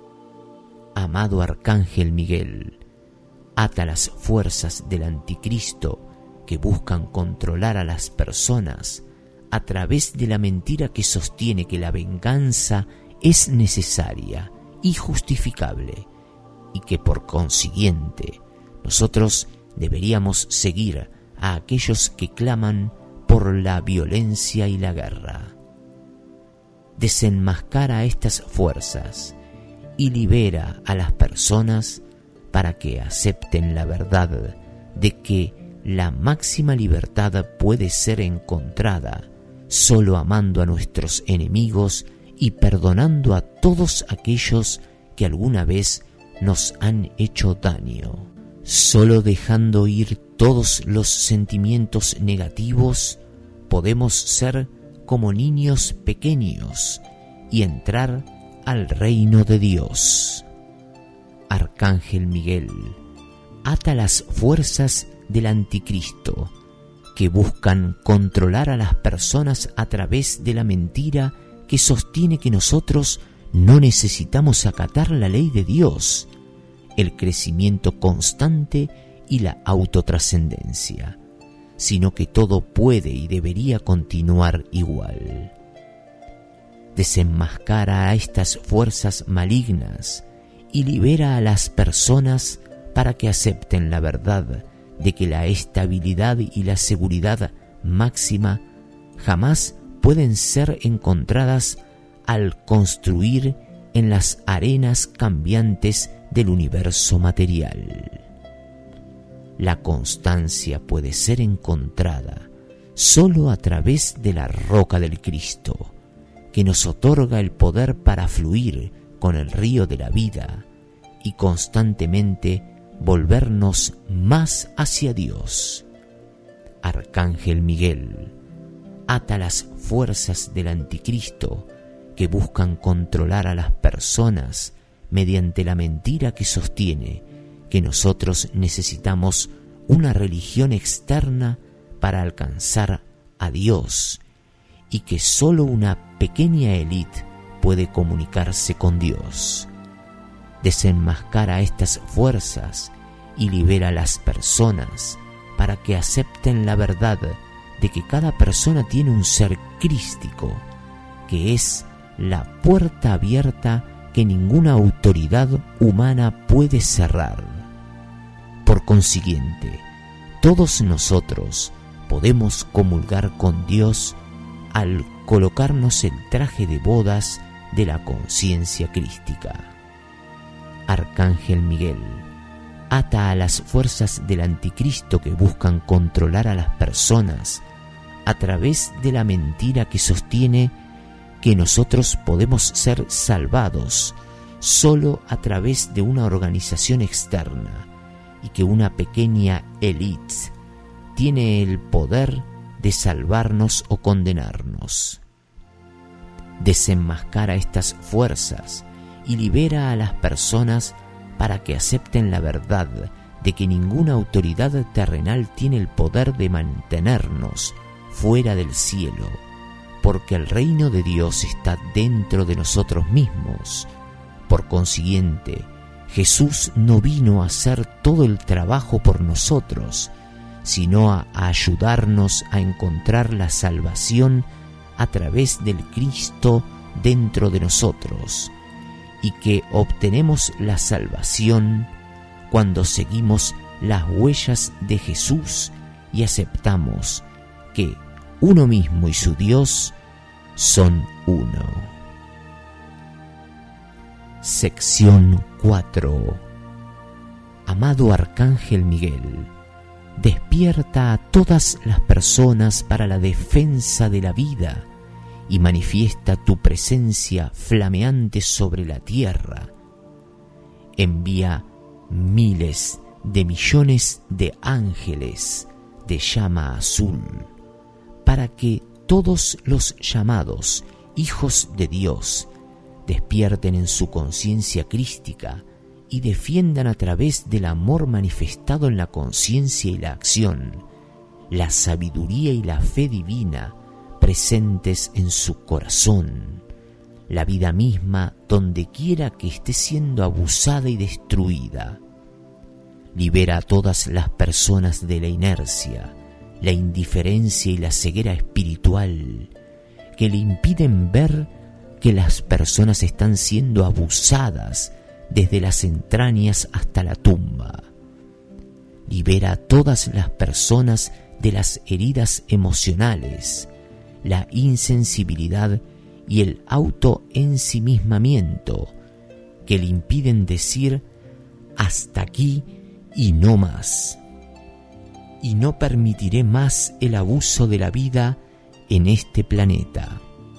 Amado Arcángel Miguel, ata las fuerzas del anticristo que buscan controlar a las personas a través de la mentira que sostiene que la venganza es necesaria y justificable y que por consiguiente nosotros deberíamos seguir a aquellos que claman por la violencia y la guerra. Desenmascara a estas fuerzas y libera a las personas para que acepten la verdad de que la máxima libertad puede ser encontrada solo amando a nuestros enemigos y perdonando a todos aquellos que alguna vez nos han hecho daño. Solo dejando ir todos los sentimientos negativos podemos ser como niños pequeños y entrar al reino de Dios. Arcángel Miguel, ata las fuerzas del anticristo que buscan controlar a las personas a través de la mentira que sostiene que nosotros no necesitamos acatar la ley de Dios, el crecimiento constante y la autotrascendencia, sino que todo puede y debería continuar igual. Desenmascara a estas fuerzas malignas y libera a las personas para que acepten la verdad de que la estabilidad y la seguridad máxima jamás pueden ser encontradas al construir en las arenas cambiantes del universo material. La constancia puede ser encontrada solo a través de la roca del Cristo, que nos otorga el poder para fluir con el río de la vida y constantemente volvernos más hacia Dios. Arcángel Miguel, ata las fuerzas del anticristo que buscan controlar a las personas mediante la mentira que sostiene que nosotros necesitamos una religión externa para alcanzar a Dios y que solo una pequeña élite puede comunicarse con Dios. Desenmascara estas fuerzas y libera a las personas para que acepten la verdad de que cada persona tiene un ser crístico, que es la puerta abierta que ninguna autoridad humana puede cerrar. Por consiguiente, todos nosotros podemos comulgar con Dios al colocarnos el traje de bodas de la conciencia crística. Arcángel Miguel, ata a las fuerzas del anticristo que buscan controlar a las personas a través de la mentira que sostiene que nosotros podemos ser salvados solo a través de una organización externa y que una pequeña élite tiene el poder de salvarnos o condenarnos. Desenmascara estas fuerzas y libera a las personas para que acepten la verdad de que ninguna autoridad terrenal tiene el poder de mantenernos fuera del cielo, porque el reino de Dios está dentro de nosotros mismos. Por consiguiente, Jesús no vino a hacer todo el trabajo por nosotros, sino a, a ayudarnos a encontrar la salvación a través del Cristo dentro de nosotros, y que obtenemos la salvación cuando seguimos las huellas de Jesús y aceptamos que uno mismo y su Dios son uno. Sección cuatro. Amado Arcángel Miguel, despierta a todas las personas para la defensa de la vida y manifiesta tu presencia flameante sobre la tierra. Envía miles de millones de ángeles de llama azul para que todos los llamados hijos de Dios despierten en su conciencia crística y defiendan a través del amor manifestado en la conciencia y la acción, la sabiduría y la fe divina presentes en su corazón, la vida misma donde quiera que esté siendo abusada y destruida. Libera a todas las personas de la inercia, la indiferencia y la ceguera espiritual que le impiden ver que las personas están siendo abusadas desde las entrañas hasta la tumba. Libera a todas las personas de las heridas emocionales, la insensibilidad y el autoensimismamiento que le impiden decir hasta aquí y no más. Y no permitiré más el abuso de la vida en este planeta.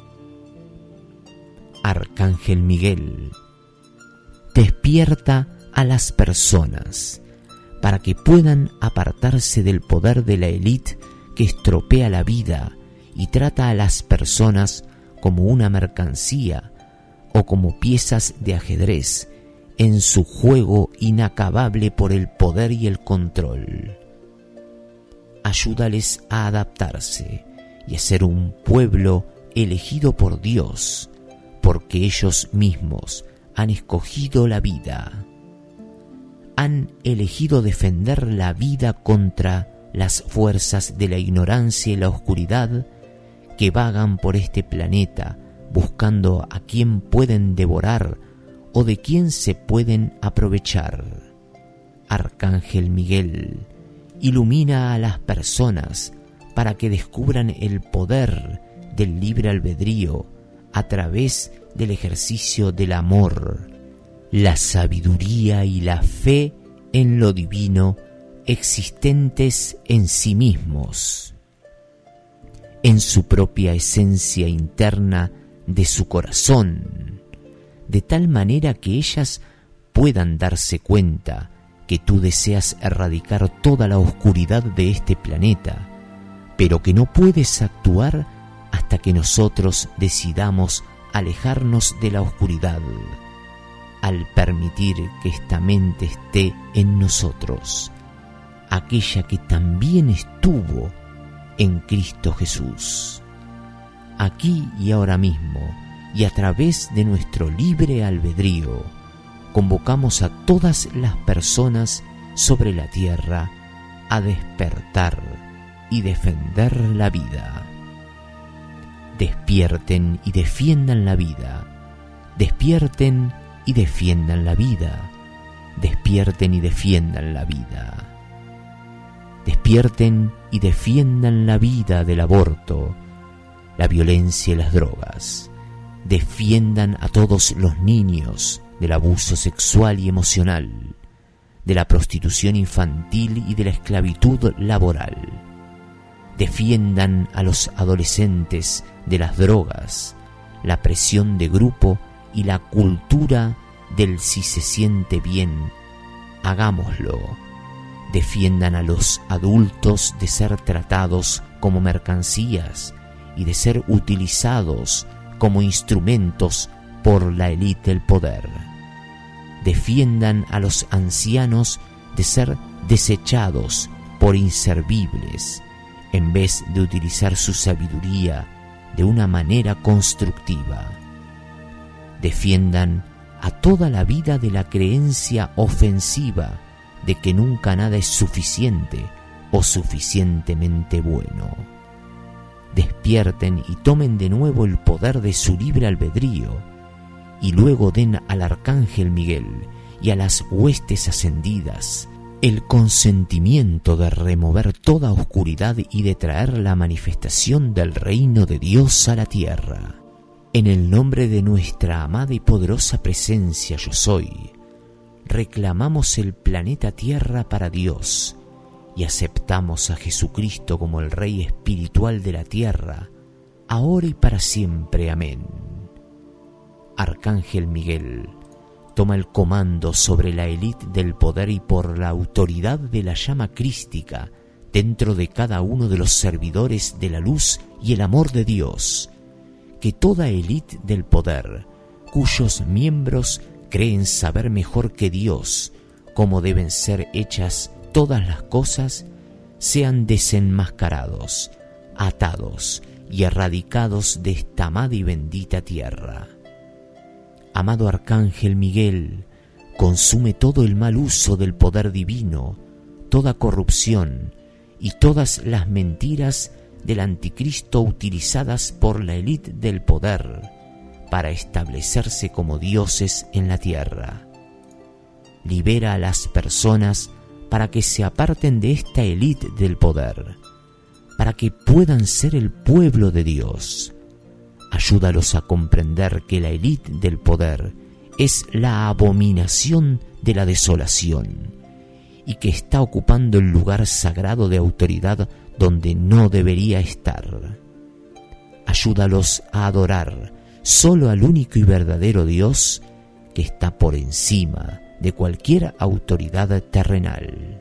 Arcángel Miguel, despierta a las personas para que puedan apartarse del poder de la élite que estropea la vida y trata a las personas como una mercancía o como piezas de ajedrez en su juego inacabable por el poder y el control. Ayúdales a adaptarse y a ser un pueblo elegido por Dios, porque ellos mismos han escogido la vida. han elegido defender la vida contra las fuerzas de la ignorancia y la oscuridad que vagan por este planeta buscando a quién pueden devorar o de quién se pueden aprovechar. Arcángel Miguel, ilumina a las personas para que descubran el poder del libre albedrío a través del ejercicio del amor, la sabiduría y la fe en lo divino existentes en sí mismos, en su propia esencia interna de su corazón, de tal manera que ellas puedan darse cuenta que tú deseas erradicar toda la oscuridad de este planeta, pero que no puedes actuar hasta que nosotros decidamos alejarnos de la oscuridad, al permitir que esta mente esté en nosotros, aquella que también estuvo en Cristo Jesús. Aquí y ahora mismo, y a través de nuestro libre albedrío, convocamos a todas las personas sobre la tierra a despertar y defender la vida. Despierten y defiendan la vida. Despierten y defiendan la vida. Despierten y defiendan la vida. Despierten y defiendan la vida del aborto, la violencia y las drogas. Defiendan a todos los niños del abuso sexual y emocional, de la prostitución infantil y de la esclavitud laboral. Defiendan a los adolescentes de las drogas, la presión de grupo y la cultura del si se siente bien, hagámoslo. Defiendan a los adultos de ser tratados como mercancías y de ser utilizados como instrumentos por la élite del poder. Defiendan a los ancianos de ser desechados por inservibles, en vez de utilizar su sabiduría de una manera constructiva. Defiendan a toda la vida de la creencia ofensiva de que nunca nada es suficiente o suficientemente bueno. Despierten y tomen de nuevo el poder de su libre albedrío, y luego den al Arcángel Miguel y a las huestes ascendidas el consentimiento de remover toda oscuridad y de traer la manifestación del reino de Dios a la tierra. En el nombre de nuestra amada y poderosa presencia Yo Soy, reclamamos el planeta Tierra para Dios y aceptamos a Jesucristo como el Rey espiritual de la Tierra, ahora y para siempre. Amén. Arcángel Miguel, toma el comando sobre la élite del poder y por la autoridad de la llama crística dentro de cada uno de los servidores de la luz y el amor de Dios, que toda élite del poder, cuyos miembros creen saber mejor que Dios cómo deben ser hechas todas las cosas, sean desenmascarados, atados y erradicados de esta amada y bendita tierra. Amado Arcángel Miguel, consume todo el mal uso del poder divino, toda corrupción y todas las mentiras del anticristo utilizadas por la élite del poder para establecerse como dioses en la tierra. Libera a las personas para que se aparten de esta élite del poder, para que puedan ser el pueblo de Dios. Ayúdalos a comprender que la élite del poder es la abominación de la desolación y que está ocupando el lugar sagrado de autoridad donde no debería estar. Ayúdalos a adorar solo al único y verdadero Dios que está por encima de cualquier autoridad terrenal.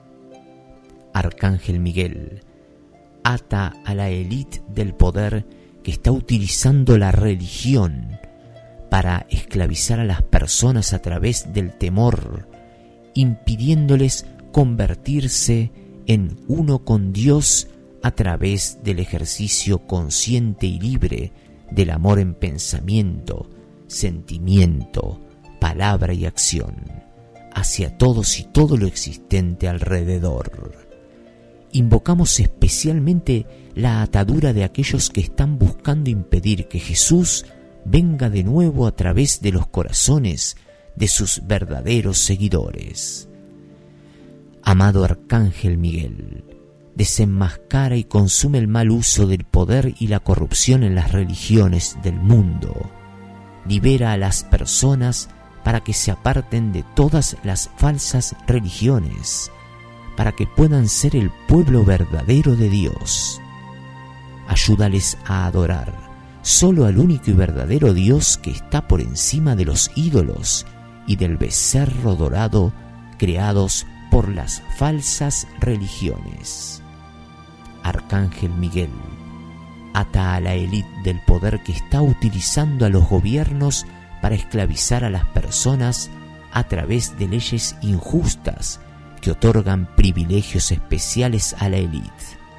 Arcángel Miguel, ata a la élite del poder que está utilizando la religión para esclavizar a las personas a través del temor, impidiéndoles convertirse en uno con Dios a través del ejercicio consciente y libre del amor en pensamiento, sentimiento, palabra y acción. hacia todos y todo lo existente alrededor. Invocamos especialmente la atadura de aquellos que están buscando impedir que Jesús venga de nuevo a través de los corazones de sus verdaderos seguidores. Amado Arcángel Miguel, desenmascara y consume el mal uso del poder y la corrupción en las religiones del mundo. Libera a las personas para que se aparten de todas las falsas religiones, para que puedan ser el pueblo verdadero de Dios. Ayúdales a adorar solo al único y verdadero Dios que está por encima de los ídolos y del becerro dorado creados por las falsas religiones. Arcángel Miguel, ata a la élite del poder que está utilizando a los gobiernos para esclavizar a las personas a través de leyes injustas que otorgan privilegios especiales a la élite.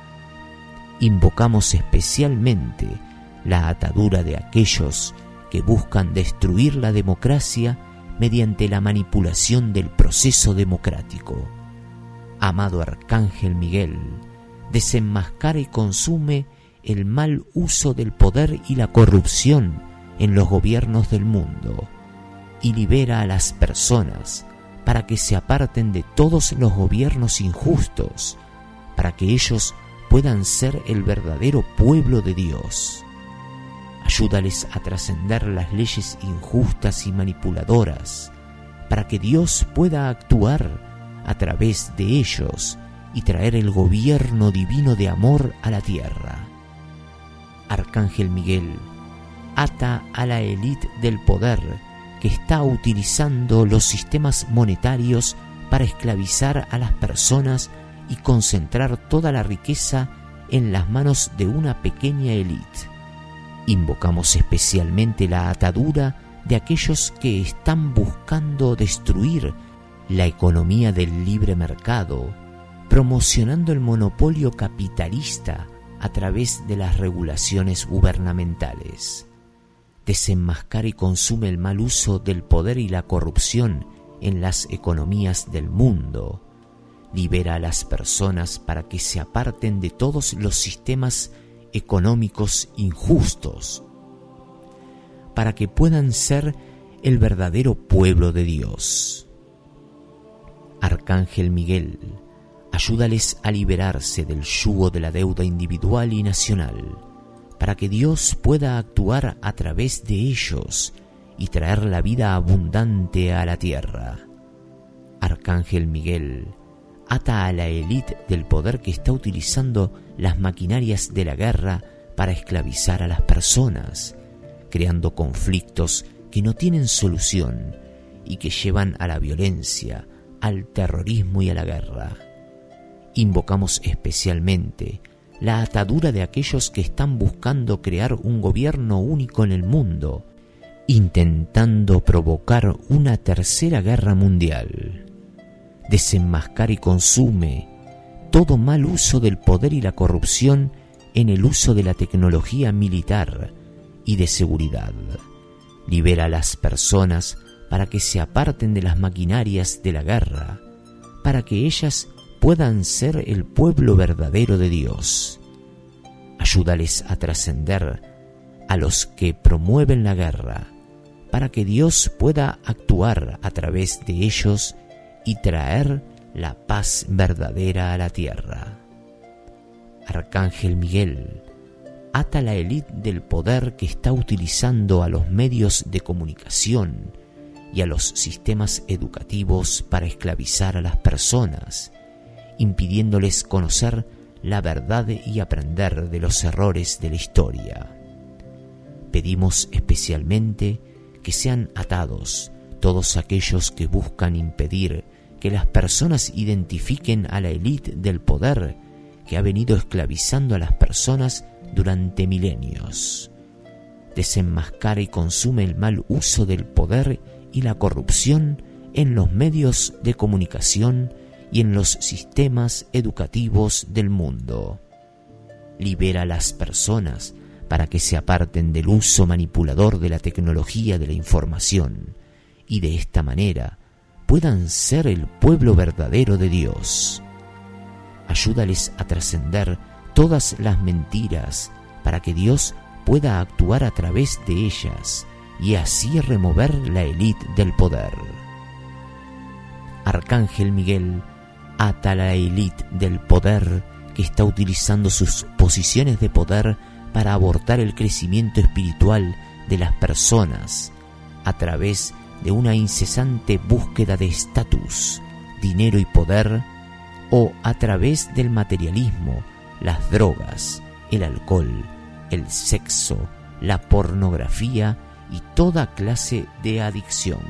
Invocamos especialmente la atadura de aquellos que buscan destruir la democracia mediante la manipulación del proceso democrático. Amado Arcángel Miguel, desenmascara y consume el mal uso del poder y la corrupción en los gobiernos del mundo, y libera a las personas para que se aparten de todos los gobiernos injustos, para que ellos puedan ser el verdadero pueblo de Dios. Ayúdales a trascender las leyes injustas y manipuladoras, para que Dios pueda actuar a través de ellos y traer el gobierno divino de amor a la tierra. Arcángel Miguel, ata a la élite del poder que está utilizando los sistemas monetarios para esclavizar a las personas y concentrar toda la riqueza en las manos de una pequeña élite. Invocamos especialmente la atadura de aquellos que están buscando destruir la economía del libre mercado, promocionando el monopolio capitalista a través de las regulaciones gubernamentales. Desenmascara y consume el mal uso del poder y la corrupción en las economías del mundo. Libera a las personas para que se aparten de todos los sistemas económicos injustos, para que puedan ser el verdadero pueblo de Dios. Arcángel Miguel, ayúdales a liberarse del yugo de la deuda individual y nacional, para que Dios pueda actuar a través de ellos y traer la vida abundante a la tierra. Arcángel Miguel, ata a la élite del poder que está utilizando las maquinarias de la guerra para esclavizar a las personas, creando conflictos que no tienen solución y que llevan a la violencia, al terrorismo y a la guerra. Invocamos especialmente la atadura de aquellos que están buscando crear un gobierno único en el mundo, intentando provocar una tercera guerra mundial. Desenmascara y consume todo mal uso del poder y la corrupción en el uso de la tecnología militar y de seguridad. Libera a las personas para que se aparten de las maquinarias de la guerra, para que ellas puedan ser el pueblo verdadero de Dios. Ayúdales a trascender a los que promueven la guerra, para que Dios pueda actuar a través de ellos y traer la paz verdadera a la tierra. Arcángel Miguel, ata la élite del poder que está utilizando a los medios de comunicación y a los sistemas educativos para esclavizar a las personas, impidiéndoles conocer la verdad y aprender de los errores de la historia. Pedimos especialmente que sean atados todos aquellos que buscan impedir que las personas identifiquen a la élite del poder que ha venido esclavizando a las personas durante milenios. Desenmascara y consume el mal uso del poder y la corrupción en los medios de comunicación y en los sistemas educativos del mundo. Libera a las personas para que se aparten del uso manipulador de la tecnología de la información y de esta manera puedan ser el pueblo verdadero de Dios. Ayúdales a trascender todas las mentiras para que Dios pueda actuar a través de ellas y así remover la élite del poder. Arcángel Miguel, ata la élite del poder que está utilizando sus posiciones de poder para abortar el crecimiento espiritual de las personas a través de una incesante búsqueda de estatus, dinero y poder, o a través del materialismo, las drogas, el alcohol, el sexo, la pornografía y toda clase de adicción.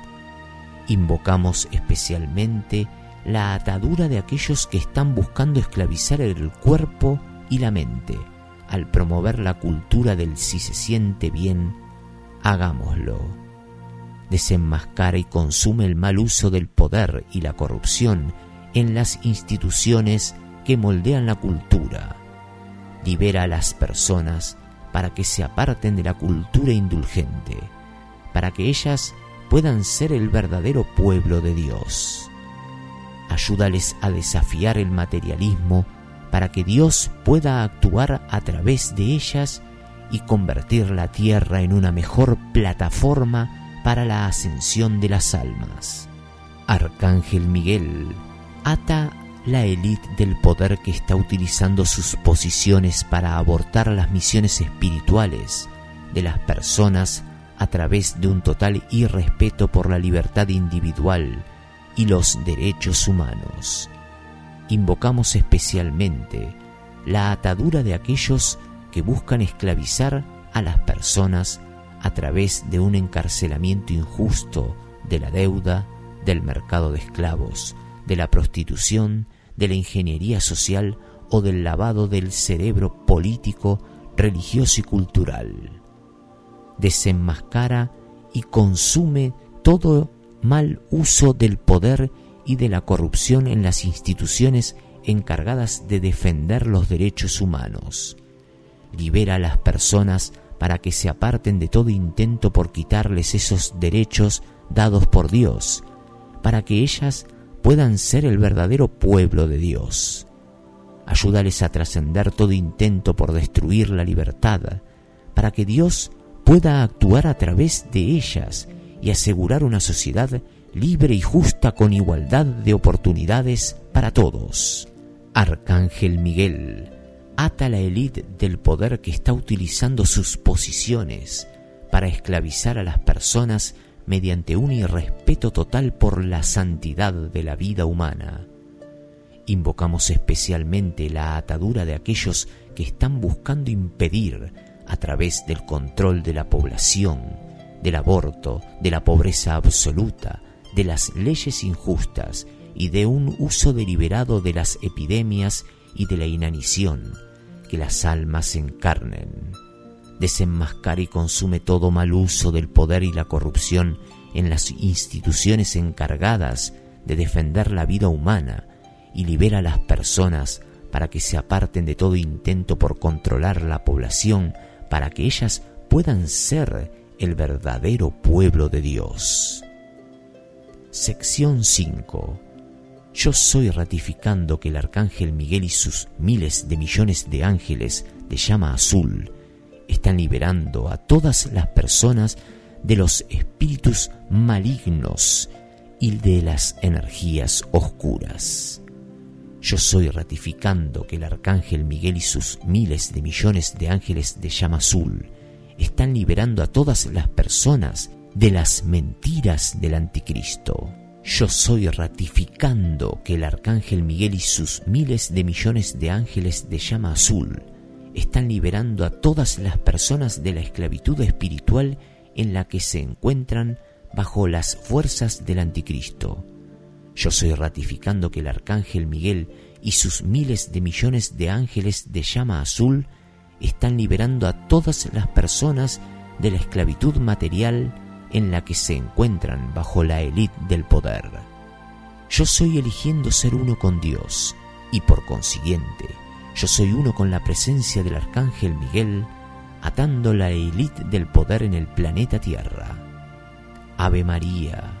Invocamos especialmente la atadura de aquellos que están buscando esclavizar el cuerpo y la mente al promover la cultura del si se siente bien, hagámoslo. Desenmascara y consume el mal uso del poder y la corrupción en las instituciones que moldean la cultura. Libera a las personas para que se aparten de la cultura indulgente, para que ellas puedan ser el verdadero pueblo de Dios. Ayúdales a desafiar el materialismo para que Dios pueda actuar a través de ellas y convertir la tierra en una mejor plataforma para la ascensión de las almas. Arcángel Miguel, ata la élite del poder que está utilizando sus posiciones para abortar las misiones espirituales de las personas a través de un total irrespeto por la libertad individual y los derechos humanos. Invocamos especialmente la atadura de aquellos que buscan esclavizar a las personas a través de un encarcelamiento injusto de la deuda, del mercado de esclavos, de la prostitución, de la ingeniería social o del lavado del cerebro político, religioso y cultural. Desenmascara y consume todo mal uso del poder y de la corrupción en las instituciones encargadas de defender los derechos humanos. Libera a las personas para que se aparten de todo intento por quitarles esos derechos dados por Dios, para que ellas puedan ser el verdadero pueblo de Dios. Ayúdales a trascender todo intento por destruir la libertad, para que Dios pueda actuar a través de ellas y asegurar una sociedad libre y justa con igualdad de oportunidades para todos. Arcángel Miguel, ata la élite del poder que está utilizando sus posiciones para esclavizar a las personas mediante un irrespeto total por la santidad de la vida humana. Invocamos especialmente la atadura de aquellos que están buscando impedir, a través del control de la población, del aborto, de la pobreza absoluta, de las leyes injustas y de un uso deliberado de las epidemias y de la inanición, que las almas se encarnen. Desenmascara y consume todo mal uso del poder y la corrupción en las instituciones encargadas de defender la vida humana y libera a las personas para que se aparten de todo intento por controlar la población, para que ellas puedan ser el verdadero pueblo de Dios. Sección cinco. Yo soy ratificando que el Arcángel Miguel y sus miles de millones de ángeles de llama azul están liberando a todas las personas de los espíritus malignos y de las energías oscuras. Yo soy ratificando que el Arcángel Miguel y sus miles de millones de ángeles de llama azul están liberando a todas las personas de las mentiras del anticristo. Yo soy ratificando que el Arcángel Miguel y sus miles de millones de ángeles de llama azul están liberando a todas las personas de la esclavitud espiritual en la que se encuentran bajo las fuerzas del anticristo. Yo soy ratificando que el Arcángel Miguel y sus miles de millones de ángeles de llama azul están liberando a todas las personas de la esclavitud material en la que se encuentran bajo la élite del poder. Yo soy eligiendo ser uno con Dios y por consiguiente yo soy uno con la presencia del Arcángel Miguel, atando la élite del poder en el planeta Tierra. Ave María,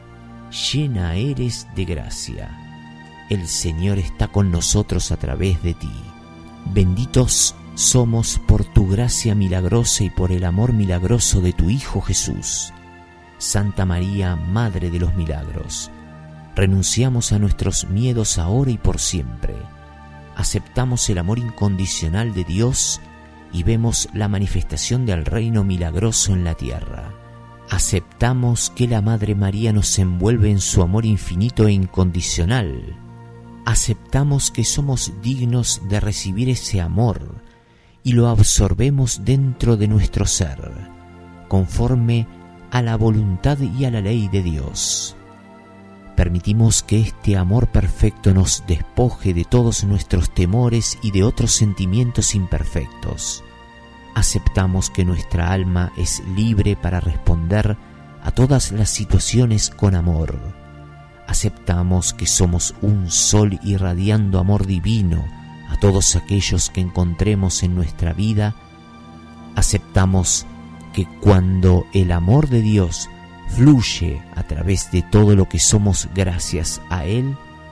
llena eres de gracia. El Señor está con nosotros a través de ti. Benditos somos por tu gracia milagrosa y por el amor milagroso de tu Hijo Jesús. Santa María, Madre de los Milagros, renunciamos a nuestros miedos ahora y por siempre. Aceptamos el amor incondicional de Dios y vemos la manifestación del reino milagroso en la tierra. Aceptamos que la Madre María nos envuelve en su amor infinito e incondicional. Aceptamos que somos dignos de recibir ese amor y lo absorbemos dentro de nuestro ser, conforme a la voluntad y a la ley de Dios. Permitimos que este amor perfecto nos despoje de todos nuestros temores y de otros sentimientos imperfectos. Aceptamos que nuestra alma es libre para responder a todas las situaciones con amor. Aceptamos que somos un sol irradiando amor divino a todos aquellos que encontremos en nuestra vida. Aceptamos que cuando el amor de Dios fluye a través de todo lo que somos gracias a Él,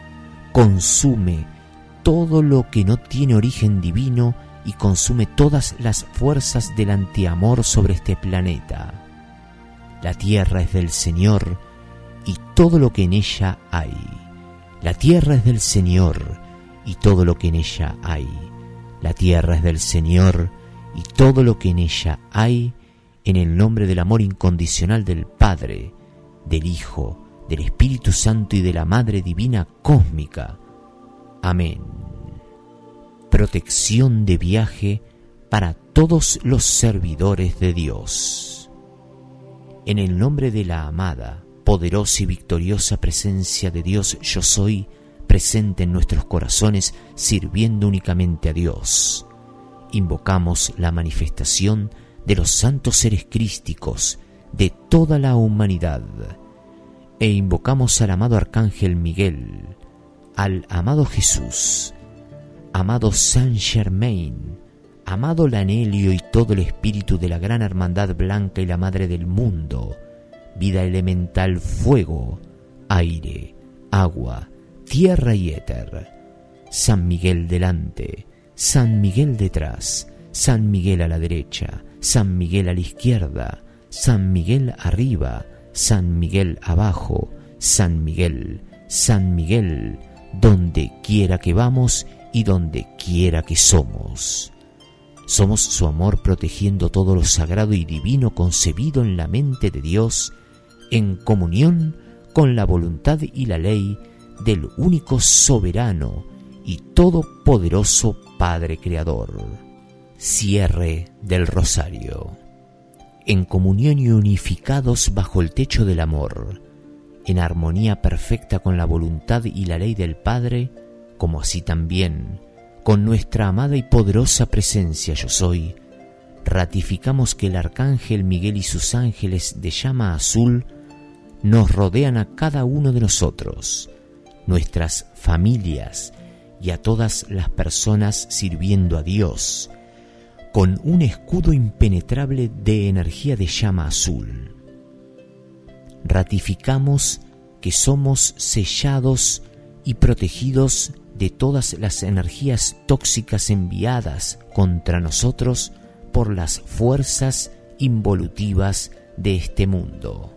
consume todo lo que no tiene origen divino y consume todas las fuerzas del antiamor sobre este planeta. La tierra es del Señor y todo lo que en ella hay. La tierra es del Señor y todo lo que en ella hay. La tierra es del Señor y todo lo que en ella hay, en el nombre del amor incondicional del Padre, del Hijo, del Espíritu Santo y de la Madre Divina Cósmica. Amén. Protección de viaje para todos los servidores de Dios. En el nombre de la amada, poderosa y victoriosa presencia de Dios Yo Soy, presente en nuestros corazones, sirviendo únicamente a Dios, invocamos la manifestación de los santos seres crísticos de toda la humanidad, e invocamos al amado Arcángel Miguel, al amado Jesús, amado Saint Germain, amado Lanelio y todo el espíritu de la gran hermandad blanca y la madre del mundo, vida elemental, fuego, aire, agua, tierra y éter. San Miguel delante, San Miguel detrás, San Miguel a la derecha, San Miguel a la izquierda, San Miguel arriba, San Miguel abajo, San Miguel, San Miguel, donde quiera que vamos y donde quiera que somos. Somos su amor protegiendo todo lo sagrado y divino concebido en la mente de Dios, en comunión con la voluntad y la ley del único soberano y todopoderoso Padre Creador. Cierre del Rosario. En comunión y unificados bajo el techo del amor, en armonía perfecta con la voluntad y la ley del Padre, como así también con nuestra amada y poderosa presencia Yo Soy, ratificamos que el Arcángel Miguel y sus ángeles de llama azul nos rodean a cada uno de nosotros, nuestras familias y a todas las personas sirviendo a Dios, con un escudo impenetrable de energía de llama azul. Ratificamos que somos sellados y protegidos de todas las energías tóxicas enviadas contra nosotros por las fuerzas involutivas de este mundo.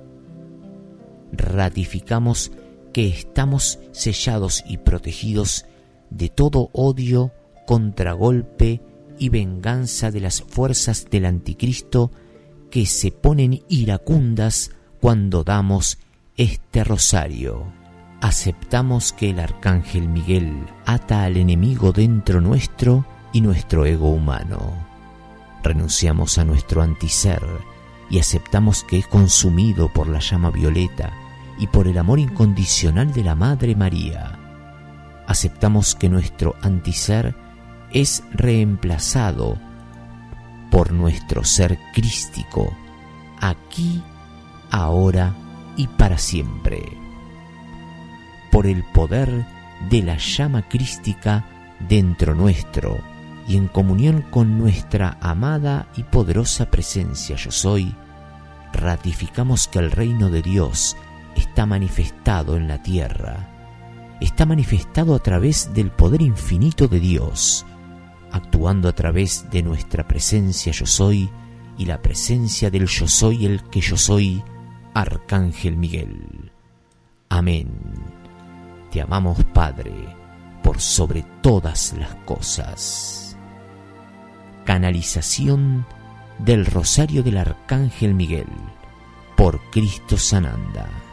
Ratificamos que estamos sellados y protegidos de todo odio, contragolpe y venganza de las fuerzas del anticristo que se ponen iracundas cuando damos este rosario. Aceptamos que el Arcángel Miguel ata al enemigo dentro nuestro y nuestro ego humano. Renunciamos a nuestro antiser y aceptamos que es consumido por la llama violeta y por el amor incondicional de la Madre María. Aceptamos que nuestro antiser es reemplazado por nuestro ser crístico, aquí, ahora y para siempre. Por el poder de la llama crística dentro nuestro y en comunión con nuestra amada y poderosa presencia Yo Soy, ratificamos que el reino de Dios está manifestado en la tierra, está manifestado a través del poder infinito de Dios, actuando a través de nuestra presencia yo soy y la presencia del yo soy el que yo soy, Arcángel Miguel. Amén. Te amamos, Padre, por sobre todas las cosas. Canalización del Rosario del Arcángel Miguel por Cristo Sananda.